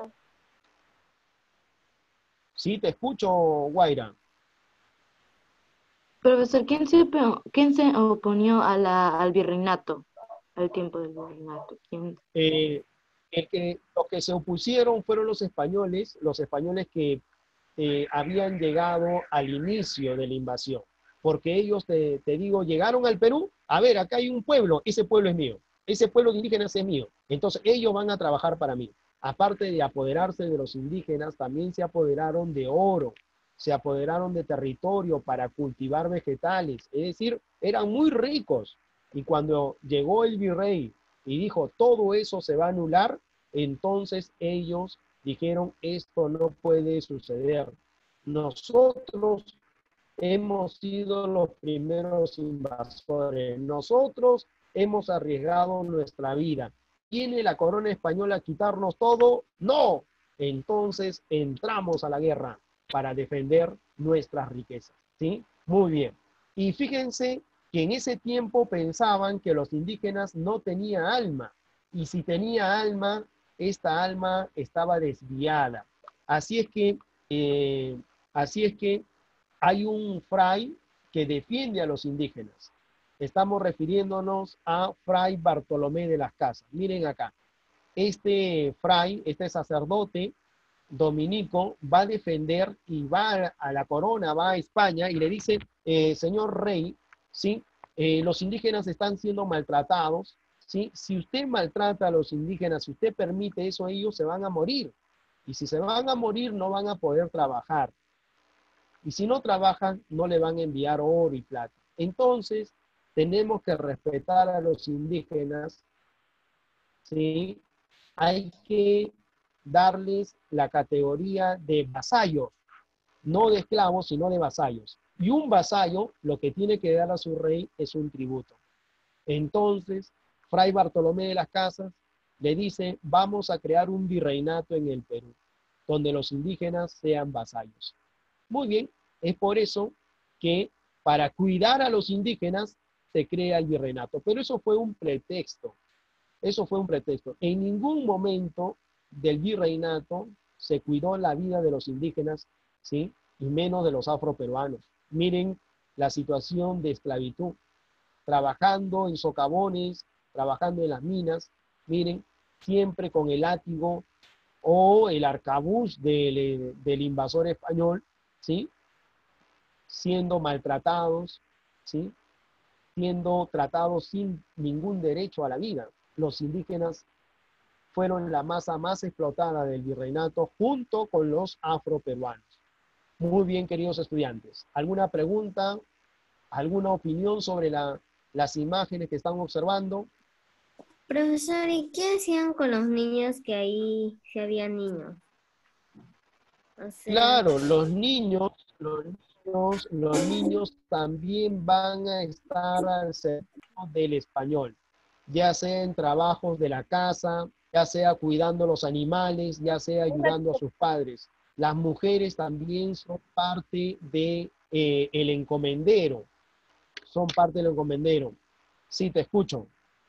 Sí, te escucho, Guaira. Profesor, ¿quién se oponía al virreinato, al tiempo del virreinato? ¿Quién? Los que se opusieron fueron los españoles que habían llegado al inicio de la invasión. Porque ellos, te digo, llegaron al Perú, a ver, acá hay un pueblo, ese pueblo es mío, ese pueblo de indígenas es mío, entonces ellos van a trabajar para mí. Aparte de apoderarse de los indígenas, también se apoderaron de oro, se apoderaron de territorio para cultivar vegetales, es decir, eran muy ricos. Y cuando llegó el virrey y dijo, todo eso se va a anular, entonces ellos dijeron, esto no puede suceder. Nosotros hemos sido los primeros invasores. Nosotros hemos arriesgado nuestra vida. ¿Viene la corona española a quitarnos todo? No. Entonces entramos a la guerra para defender nuestras riquezas. ¿Sí? Muy bien. Y fíjense que en ese tiempo pensaban que los indígenas no tenían alma. Y si tenía alma, esta alma estaba desviada. Así es que hay un fray que defiende a los indígenas. Estamos refiriéndonos a Fray Bartolomé de las Casas. Miren acá. Este fray, este sacerdote dominico, va a defender y va a la corona, va a España y le dice, señor rey, ¿sí? Los indígenas están siendo maltratados, ¿sí? Si usted maltrata a los indígenas, si usted permite eso, ellos se van a morir. Y si se van a morir, no van a poder trabajar. Y si no trabajan, no le van a enviar oro y plata. Entonces, tenemos que respetar a los indígenas, ¿sí? Hay que darles la categoría de vasallos, no de esclavos, sino de vasallos. Y un vasallo, lo que tiene que dar a su rey es un tributo. Entonces, Fray Bartolomé de las Casas le dice, vamos a crear un virreinato en el Perú, donde los indígenas sean vasallos. Muy bien, es por eso que para cuidar a los indígenas se crea el virreinato. Pero eso fue un pretexto. Eso fue un pretexto. En ningún momento del virreinato se cuidó la vida de los indígenas, ¿sí? Y menos de los afroperuanos. Miren la situación de esclavitud. Trabajando en socavones, trabajando en las minas, miren, siempre con el látigo o el arcabuz del invasor español, ¿sí? Siendo maltratados, ¿sí? Siendo tratados sin ningún derecho a la vida. Los indígenas fueron la masa más explotada del virreinato junto con los afroperuanos. Muy bien, queridos estudiantes. ¿Alguna pregunta? ¿Alguna opinión sobre las imágenes que están observando? Profesor, ¿y qué hacían con los niños que ahí sí había niños? O sea, claro, los niños también van a estar al servicio del español, ya sea en trabajos de la casa, ya sea cuidando los animales, ya sea ayudando a sus padres. Las mujeres también son parte de el encomendero. Son parte del encomendero. Sí, te escucho.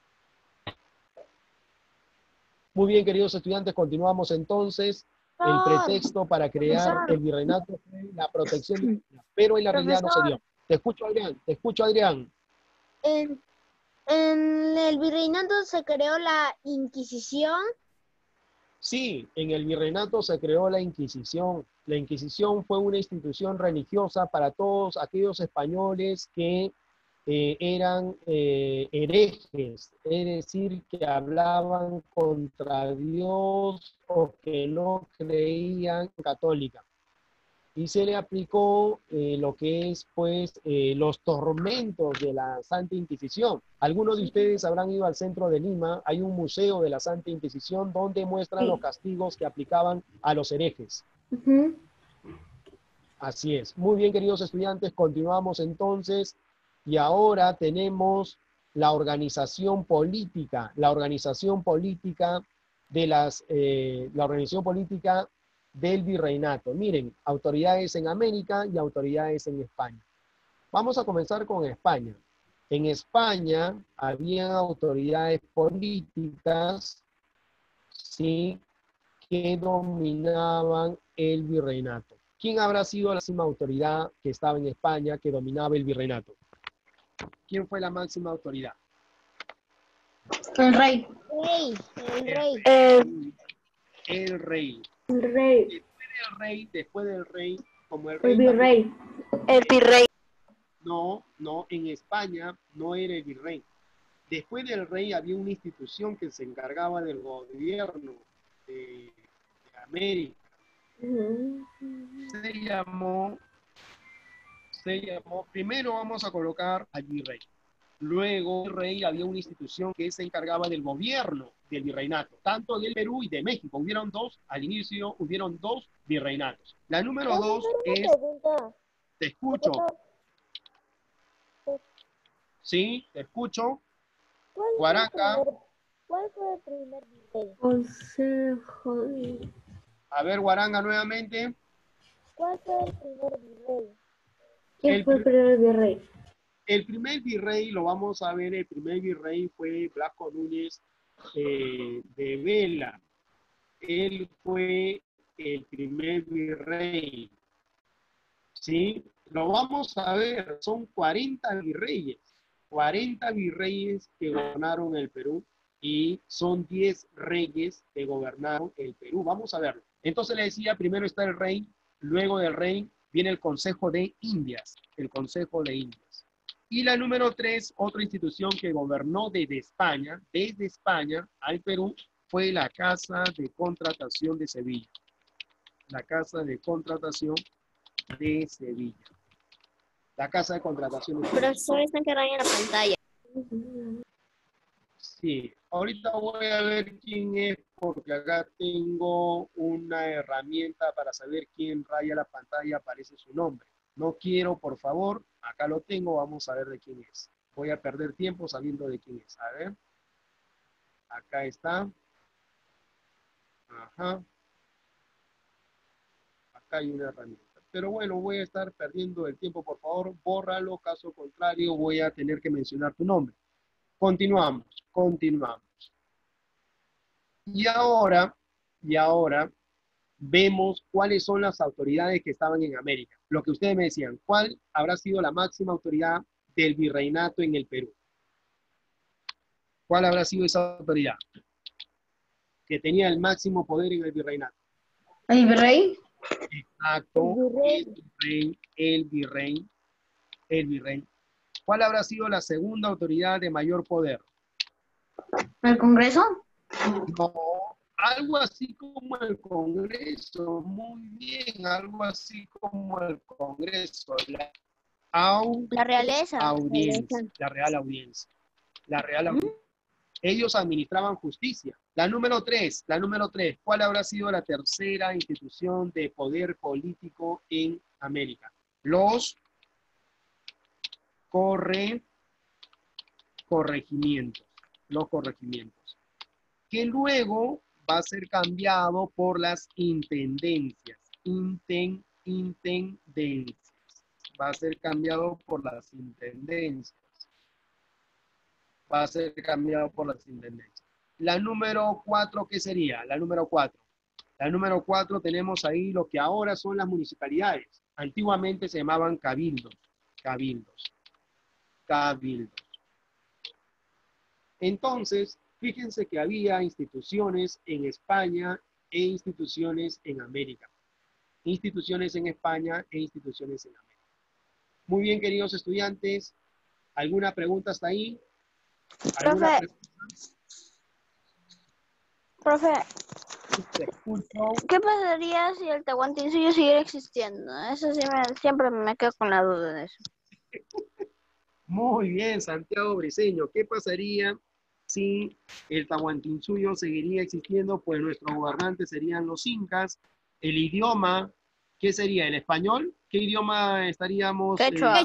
Muy bien, queridos estudiantes, continuamos entonces. El pretexto para crear el virreinato fue la protección de la vida, pero en la realidad no se dio. Te escucho, Adrián. Te escucho, Adrián. En el virreinato se creó la Inquisición. Sí, en el virreinato se creó la Inquisición. La Inquisición fue una institución religiosa para todos aquellos españoles que eran herejes, es decir, que hablaban contra Dios o que no creían católica. Y se le aplicó lo que es, pues, los tormentos de la Santa Inquisición. Algunos de ustedes habrán ido al centro de Lima, hay un museo de la Santa Inquisición donde muestran los castigos que aplicaban a los herejes. Así es. Muy bien, queridos estudiantes, continuamos entonces. Y ahora tenemos la organización política del virreinato. Miren, autoridades en América y autoridades en España. Vamos a comenzar con España. En España había autoridades políticas, ¿sí? Que dominaban el virreinato. ¿Quién habrá sido la máxima autoridad que estaba en España que dominaba el virreinato? ¿Quién fue la máxima autoridad? El rey. El rey. El rey. El rey. Después del rey, como el El rey virrey. también, El virrey. no, en España no era el virrey. Después del rey había una institución que se encargaba del gobierno de América. Se llamó, primero vamos a colocar al virrey. Luego el rey había una institución que se encargaba del gobierno del virreinato, tanto del Perú y de México. Al inicio hubieron dos virreinatos. La número 2 es... Te escucho. Sí, te escucho. Guaraca. ¿Cuál fue el primer virrey? Consejo. A ver, Guaranga nuevamente. ¿Cuál fue el primer virrey? ¿Quién fue el primer virrey? El primer virrey, lo vamos a ver, el primer virrey fue Blasco Núñez de Vela. Él fue el primer virrey. ¿Sí? Lo vamos a ver, son 40 virreyes. 40 virreyes que gobernaron el Perú y son 10 reyes que gobernaron el Perú. Vamos a verlo. Entonces le decía, primero está el rey, luego del rey viene el Consejo de Indias, el Consejo de Indias. Y la número 3, otra institución que gobernó desde España al Perú, fue la Casa de Contratación de Sevilla. La Casa de Contratación de Sevilla. La Casa de Contratación de Sevilla. Profesor, están quedando en la pantalla. Sí, ahorita voy a ver quién es, porque acá tengo una herramienta para saber quién raya la pantalla, aparece su nombre. No quiero, por favor, acá lo tengo, vamos a ver de quién es. Voy a perder tiempo sabiendo de quién es. A ver. Acá está. Ajá. Acá hay una herramienta. Pero bueno, voy a estar perdiendo el tiempo, por favor, bórralo, caso contrario voy a tener que mencionar tu nombre. Continuamos. Y ahora vemos cuáles son las autoridades que estaban en América. Lo que ustedes me decían, ¿cuál habrá sido la máxima autoridad del virreinato en el Perú? ¿Cuál habrá sido esa autoridad que tenía el máximo poder en el virreinato? ¿El virrey? Exacto, el virrey. ¿Cuál habrá sido la segunda autoridad de mayor poder? ¿El Congreso? No, algo así como el Congreso, muy bien, algo así como el Congreso. La realeza. La Real Audiencia. Ellos administraban justicia. La número 3, ¿cuál habrá sido la tercera institución de poder político en América? Los corregimientos, que luego va a ser cambiado por las intendencias, va a ser cambiado por las intendencias. La número 4, ¿qué sería? La número 4 tenemos ahí lo que ahora son las municipalidades. Antiguamente se llamaban cabildos. Entonces, fíjense que había instituciones en España e instituciones en América. Instituciones en España e instituciones en América. Muy bien, queridos estudiantes. ¿Alguna pregunta hasta ahí? Profe, ¿qué pasaría si el Tahuantinsuyo siguiera existiendo? Eso sí siempre me quedo con la duda de eso. Muy bien, Santiago Briceño. ¿Qué pasaría si el Tahuantinsuyo seguiría existiendo? Pues nuestros gobernantes serían los incas. El idioma, ¿qué sería? ¿El español? ¿Qué idioma estaríamos?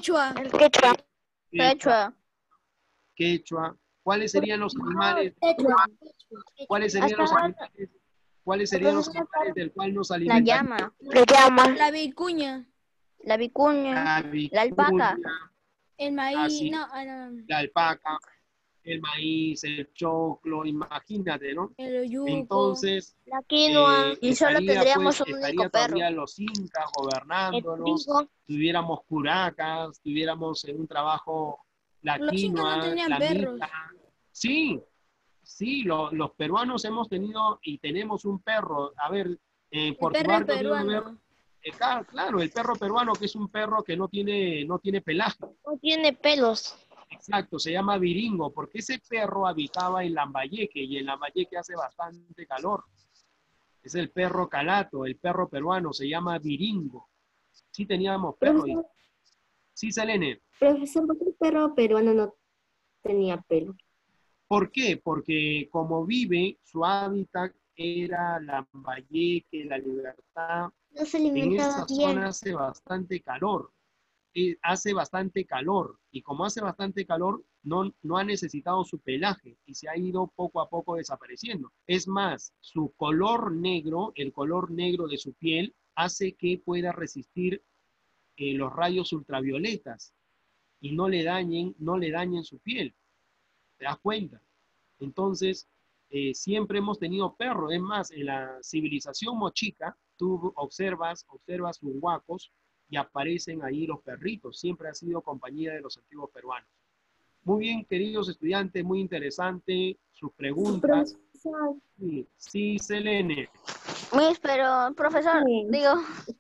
Quechua. ¿Cuáles serían los animales? ¿Cuáles serían los animales del cual nos alimentamos? La llama. La vicuña. La alpaca. El maíz. La alpaca. el maíz, el choclo, imagínate, ¿no? El oyuco. Entonces, La quinoa. Y solo tendríamos un estaría único perro. todavía los incas El gobernándonos, trigo. tuviéramos curacas, tuviéramos en un trabajo la Los incas no quinoa, tenían la perros. mica. Sí, sí, los peruanos hemos tenido y tenemos un perro. A ver, en El perro Portugal debe haber, peruano. claro, el perro peruano, que es un perro que no tiene pelaje. No tiene pelos. Exacto, se llama viringo, porque ese perro habitaba en Lambayeque y en Lambayeque hace bastante calor. Es el perro calato, el perro peruano, se llama viringo. Sí teníamos perro. Profesor, Sí, Selene. profesor, ¿por qué el perro peruano no tenía pelo? ¿Por qué? Porque como vive, su hábitat era Lambayeque, La Libertad. No se En alimentaba esa bien. zona hace bastante calor. Hace bastante calor. Y como hace bastante calor, no ha necesitado su pelaje y se ha ido poco a poco desapareciendo. Es más, su color negro, el color negro de su piel, hace que pueda resistir los rayos ultravioletas y no le dañen su piel. ¿Te das cuenta? Entonces, siempre hemos tenido perros. Es más, en la civilización mochica, tú observas sus huacos y aparecen ahí los perritos. Siempre ha sido compañía de los antiguos peruanos. Muy bien, queridos estudiantes, muy interesante sus preguntas. Sí, sí, Selene. Miss, pero, profesor, digo,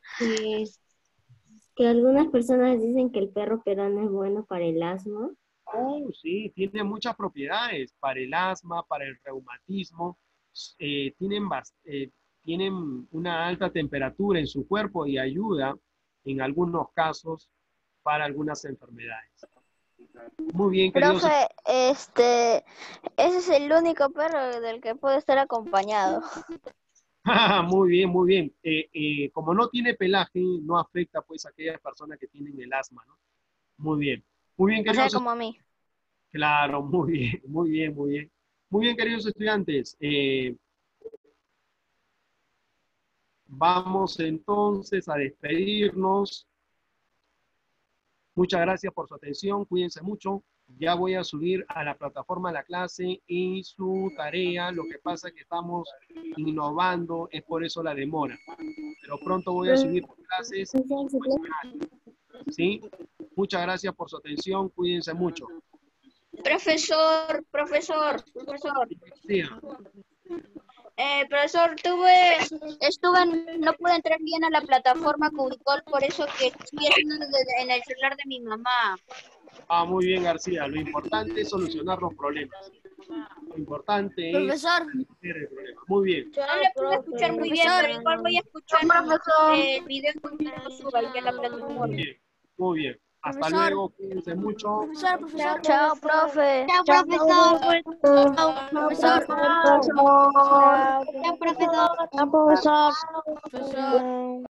Que algunas personas dicen que el perro peruano es bueno para el asma. Oh, sí, tiene muchas propiedades para el asma, para el reumatismo. Tienen una alta temperatura en su cuerpo y ayuda en algunos casos para algunas enfermedades. Muy bien, queridos. profe, ese es el único perro del que puedo estar acompañado. Muy bien, muy bien. Como no tiene pelaje, no afecta pues a aquellas personas que tienen el asma, ¿no? Muy bien. Muy bien, O sea, queridos. como a mí. Claro, muy bien, muy bien, muy bien. Muy bien, queridos estudiantes. Vamos entonces a despedirnos. Muchas gracias por su atención. Cuídense mucho. Ya voy a subir a la plataforma la clase y su tarea. Lo que pasa es que estamos innovando, es por eso la demora. Pero pronto voy a subir clases. ¿Sí? Muchas gracias por su atención. Cuídense mucho. Profesor. Sí. Profesor, no pude entrar bien a la plataforma Cubicol, por eso que estoy haciendo en el celular de mi mamá. Muy bien, García. Lo importante es solucionar los problemas. Lo importante Profesor. es resolver el problema. Muy bien. No le pude escuchar muy bien, pero igual voy a escuchar el video que lo suba aquí a la plataforma. Muy bien. Hasta Profesor. luego. Cuídense mucho. Profesor. Chao, profe. Chao, profesor. Profesor. Chao, profesor. Profesor.